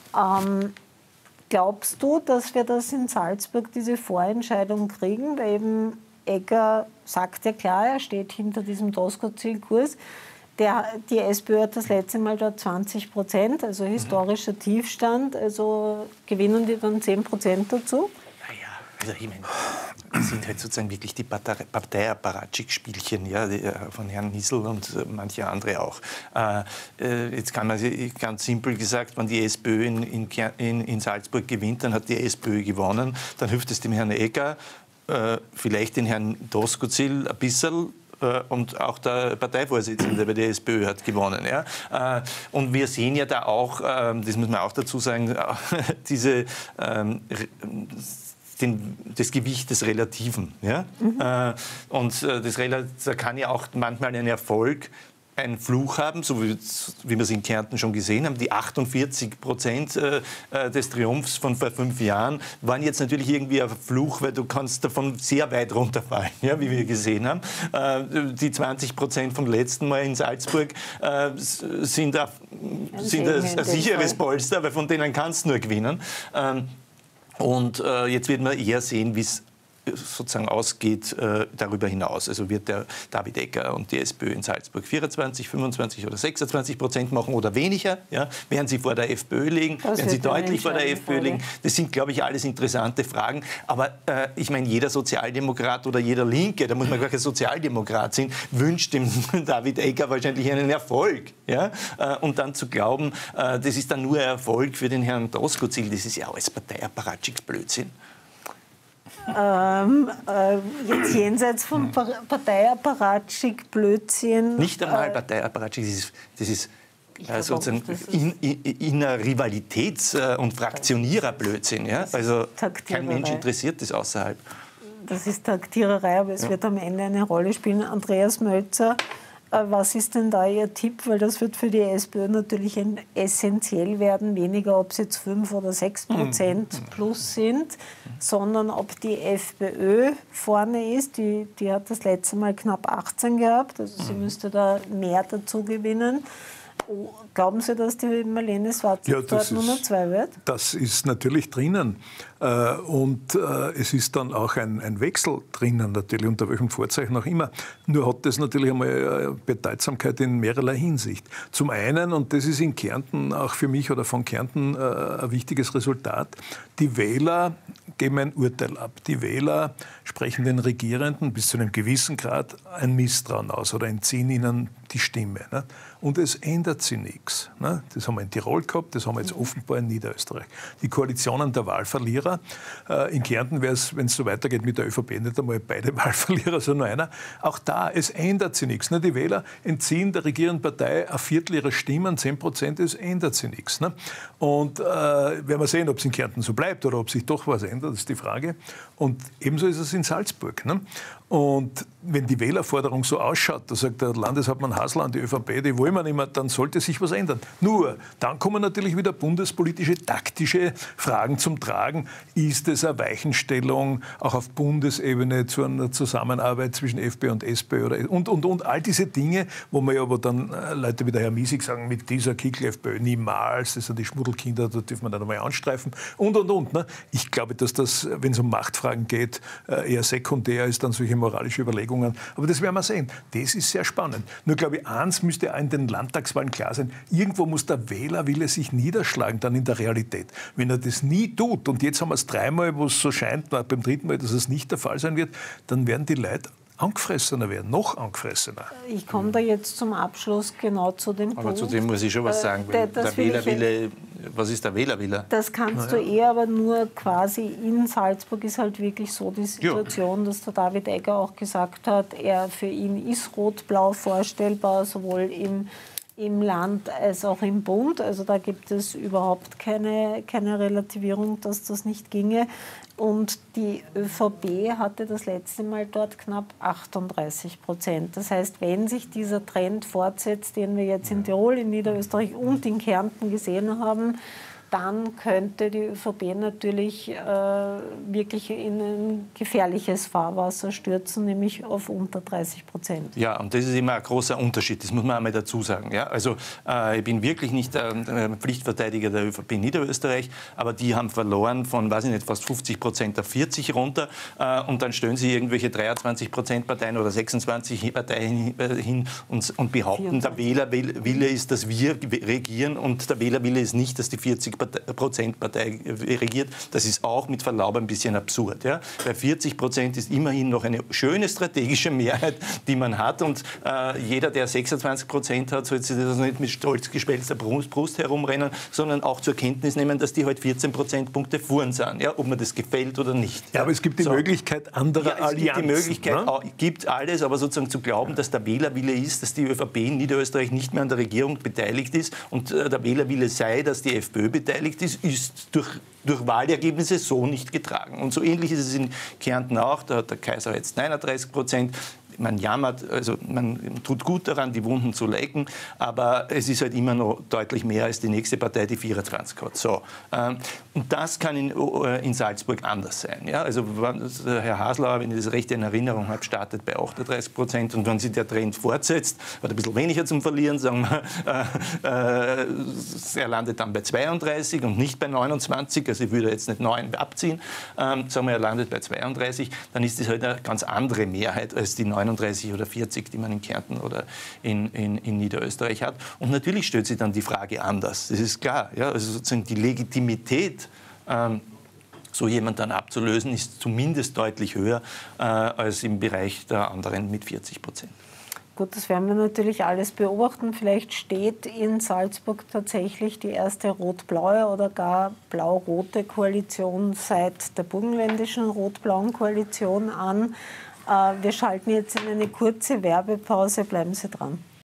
Ähm, glaubst du, dass wir das in Salzburg, diese Vorentscheidung kriegen? Weil eben Egger sagt ja klar, er steht hinter diesem Doskozil-Kurs. Der, die SPÖ hat das letzte Mal dort zwanzig Prozent, also historischer mhm. Tiefstand. Also gewinnen die dann zehn Prozent dazu? Naja, also ich meine, Das sind halt sozusagen wirklich die Parteiapparatschik-Spielchen, ja, von Herrn Nissl und manche andere auch. Äh, jetzt kann man ganz simpel gesagt, wenn die SPÖ in, in, in Salzburg gewinnt, dann hat die SPÖ gewonnen. Dann hilft es dem Herrn Egger, äh, vielleicht den Herrn Doskozil ein bisschen, und auch der Parteivorsitzende bei der SPÖ hat gewonnen. Ja? Und wir sehen ja da auch, das muss man auch dazu sagen, diese, den, das Gewicht des Relativen. Ja? Mhm. Und das, da kann ja auch manchmal ein Erfolg einen Fluch haben, so wie, wie wir es in Kärnten schon gesehen haben. Die achtundvierzig Prozent äh, des Triumphs von vor fünf Jahren waren jetzt natürlich irgendwie ein Fluch, weil du kannst davon sehr weit runterfallen, ja, wie wir gesehen haben. Äh, die zwanzig Prozent vom letzten Mal in Salzburg äh, sind, ein, sind ein, ein sicheres Polster, weil von denen kannst du nur gewinnen. Ähm, und äh, jetzt wird man eher sehen, wie es sozusagen ausgeht äh, darüber hinaus. Also wird der David Egger und die SPÖ in Salzburg vierundzwanzig, fünfundzwanzig oder sechsundzwanzig Prozent machen oder weniger? Ja? Werden sie vor der FPÖ liegen? Das werden sie deutlich vor der FPÖ liegen? Das sind, glaube ich, alles interessante Fragen. Aber äh, ich meine, jeder Sozialdemokrat oder jeder Linke, da muss man gar kein Sozialdemokrat sein, wünscht dem David Egger wahrscheinlich einen Erfolg. Ja? Äh, und dann zu glauben, äh, das ist dann nur ein Erfolg für den Herrn Doskozil, das ist ja alles Parteiapparatschik-Blödsinn. Ähm, äh, jetzt jenseits vom Parteiapparatschik, Blödsinn. Nicht einmal Parteiapparatschik, das ist, das ist äh, sozusagen in, in, inner Rivalitäts- und Fraktionierer-Blödsinn. Ja? Also kein Mensch interessiert das außerhalb. Das ist Taktiererei, aber es ja. wird am Ende eine Rolle spielen. Andreas Mölzer, was ist denn da Ihr Tipp? Weil das wird für die SPÖ natürlich essentiell werden, weniger ob es jetzt fünf oder sechs Prozent plus sind, sondern ob die FPÖ vorne ist. Die, die hat das letzte Mal knapp achtzehn gehabt, also sie müsste da mehr dazu gewinnen. Glauben Sie, dass die Marlene Swarzek ja, dort Nummer zwei wird? Das ist natürlich drinnen. Und es ist dann auch ein, ein Wechsel drinnen, natürlich, unter welchem Vorzeichen auch immer. Nur hat das natürlich einmal Bedeutsamkeit in mehrerlei Hinsicht. Zum einen, und das ist in Kärnten auch für mich oder von Kärnten ein wichtiges Resultat, die Wähler geben ein Urteil ab. Die Wähler sprechen den Regierenden bis zu einem gewissen Grad ein Misstrauen aus oder entziehen ihnen die Stimme. Ne? Und es ändert sich nichts. Ne? Das haben wir in Tirol gehabt, das haben wir jetzt offenbar in Niederösterreich. Die Koalitionen der Wahlverlierer. Äh, in Kärnten wäre es, wenn es so weitergeht mit der ÖVP, nicht einmal beide Wahlverlierer, sondern nur einer. Auch da, es ändert sich nichts. Ne? Die Wähler entziehen der regierenden Partei ein Viertel ihrer Stimmen, zehn Prozent, es ändert sich nichts. Ne? Und äh, werden wir sehen, ob es in Kärnten so bleibt oder ob sich doch was ändert, das ist die Frage. Und ebenso ist es in Salzburg. Ne? Und wenn die Wählerforderung so ausschaut, da sagt der Landeshauptmann Hasler an die ÖVP, die wollen wir nicht mehr, dann sollte sich was ändern. Nur, dann kommen natürlich wieder bundespolitische, taktische Fragen zum Tragen. Ist es eine Weichenstellung auch auf Bundesebene zu einer Zusammenarbeit zwischen FPÖ und SPÖ oder, und, und, und all diese Dinge, wo man ja aber dann äh, Leute wie der Herr Miesig sagen, mit dieser Kickel-FPÖ niemals, das sind die Schmuddelkinder, da dürfen wir dann einmal anstreifen und, und, und. Ne? Ich glaube, dass das, wenn es um Machtfragen geht, äh, eher sekundär ist, dann solche moralische Überlegungen. Aber das werden wir sehen. Das ist sehr spannend. Nur glaube ich, eins müsste auch in den Landtagswahlen klar sein. Irgendwo muss der Wählerwille sich niederschlagen, dann in der Realität. Wenn er das nie tut, und jetzt haben wir es dreimal, wo es so scheint, beim dritten Mal, dass es nicht der Fall sein wird, dann werden die Leute angefressener werden, noch angefressener. Ich komme da jetzt zum Abschluss genau zu dem aber Punkt. Aber zu dem muss ich schon was sagen. Äh, der Wählerwille, was ist der Wählerwille? Das kannst naja. du eher, aber nur quasi in Salzburg ist halt wirklich so die Situation, ja. dass der David Egger auch gesagt hat, er für ihn ist Rot-Blau vorstellbar, sowohl im im Land als auch im Bund. Also da gibt es überhaupt keine, keine Relativierung, dass das nicht ginge. Und die ÖVP hatte das letzte Mal dort knapp achtunddreißig Prozent. Das heißt, wenn sich dieser Trend fortsetzt, den wir jetzt in Tirol, in Niederösterreich und in Kärnten gesehen haben, dann könnte die ÖVP natürlich äh, wirklich in ein gefährliches Fahrwasser stürzen, nämlich auf unter dreißig Prozent. Ja, und das ist immer ein großer Unterschied, das muss man einmal dazu sagen. Ja? Also äh, ich bin wirklich nicht äh, Pflichtverteidiger der ÖVP in Niederösterreich, aber die haben verloren von, weiß ich nicht, fast fünfzig Prozent auf vierzig runter äh, und dann stellen sie irgendwelche dreiundzwanzig Prozent Parteien oder sechsundzwanzig Parteien hin und, und behaupten, vierundzwanzig. Der Wählerwille ist, dass wir regieren und der Wählerwille ist nicht, dass die vierzig Prozent-Partei regiert. Das ist auch mit Verlaub ein bisschen absurd. Ja? Bei vierzig Prozent ist immerhin noch eine schöne strategische Mehrheit, die man hat. Und äh, jeder, der sechsundzwanzig Prozent hat, sollte sich das nicht mit stolz geschwellter Brust, Brust herumrennen, sondern auch zur Kenntnis nehmen, dass die heute halt vierzehn Prozentpunkte vorn sind, ja? Ob man das gefällt oder nicht. Ja, aber es gibt die so. Möglichkeit anderer ja, es Allianzen. Gibt die Möglichkeit, ne? auch, gibt alles, aber sozusagen zu glauben, dass der Wählerwille ist, dass die ÖVP in Niederösterreich nicht mehr an der Regierung beteiligt ist und äh, der Wählerwille sei, dass die FPÖ beteiligt ist, ist durch, durch Wahlergebnisse so nicht getragen. Und so ähnlich ist es in Kärnten auch. Da hat der Kaiser jetzt neununddreißig Prozent. Man jammert, also man tut gut daran, die Wunden zu lecken, aber es ist halt immer noch deutlich mehr als die nächste Partei, die vierundzwanzig hat. So. Und das kann in, in Salzburg anders sein. Ja? Also Herr Haslauer, wenn ich das recht in Erinnerung habe, startet bei achtunddreißig Prozent und wenn sich der Trend fortsetzt, hat ein bisschen weniger zum Verlieren, sagen wir, äh, äh, er landet dann bei zweiunddreißig und nicht bei neunundzwanzig, also ich würde jetzt nicht neun abziehen, ähm, sagen wir, er landet bei zweiunddreißig, dann ist das halt eine ganz andere Mehrheit als die neununddreißig oder vierzig, die man in Kärnten oder in, in, in Niederösterreich hat. Und natürlich stellt sich dann die Frage anders. Das ist klar. Ja? Also sozusagen die Legitimität, ähm, so jemand dann abzulösen, ist zumindest deutlich höher äh, als im Bereich der anderen mit vierzig Prozent. Gut, das werden wir natürlich alles beobachten. Vielleicht steht in Salzburg tatsächlich die erste rot-blaue oder gar blau-rote Koalition seit der burgenländischen rot-blauen Koalition an. Wir schalten jetzt in eine kurze Werbepause. Bleiben Sie dran.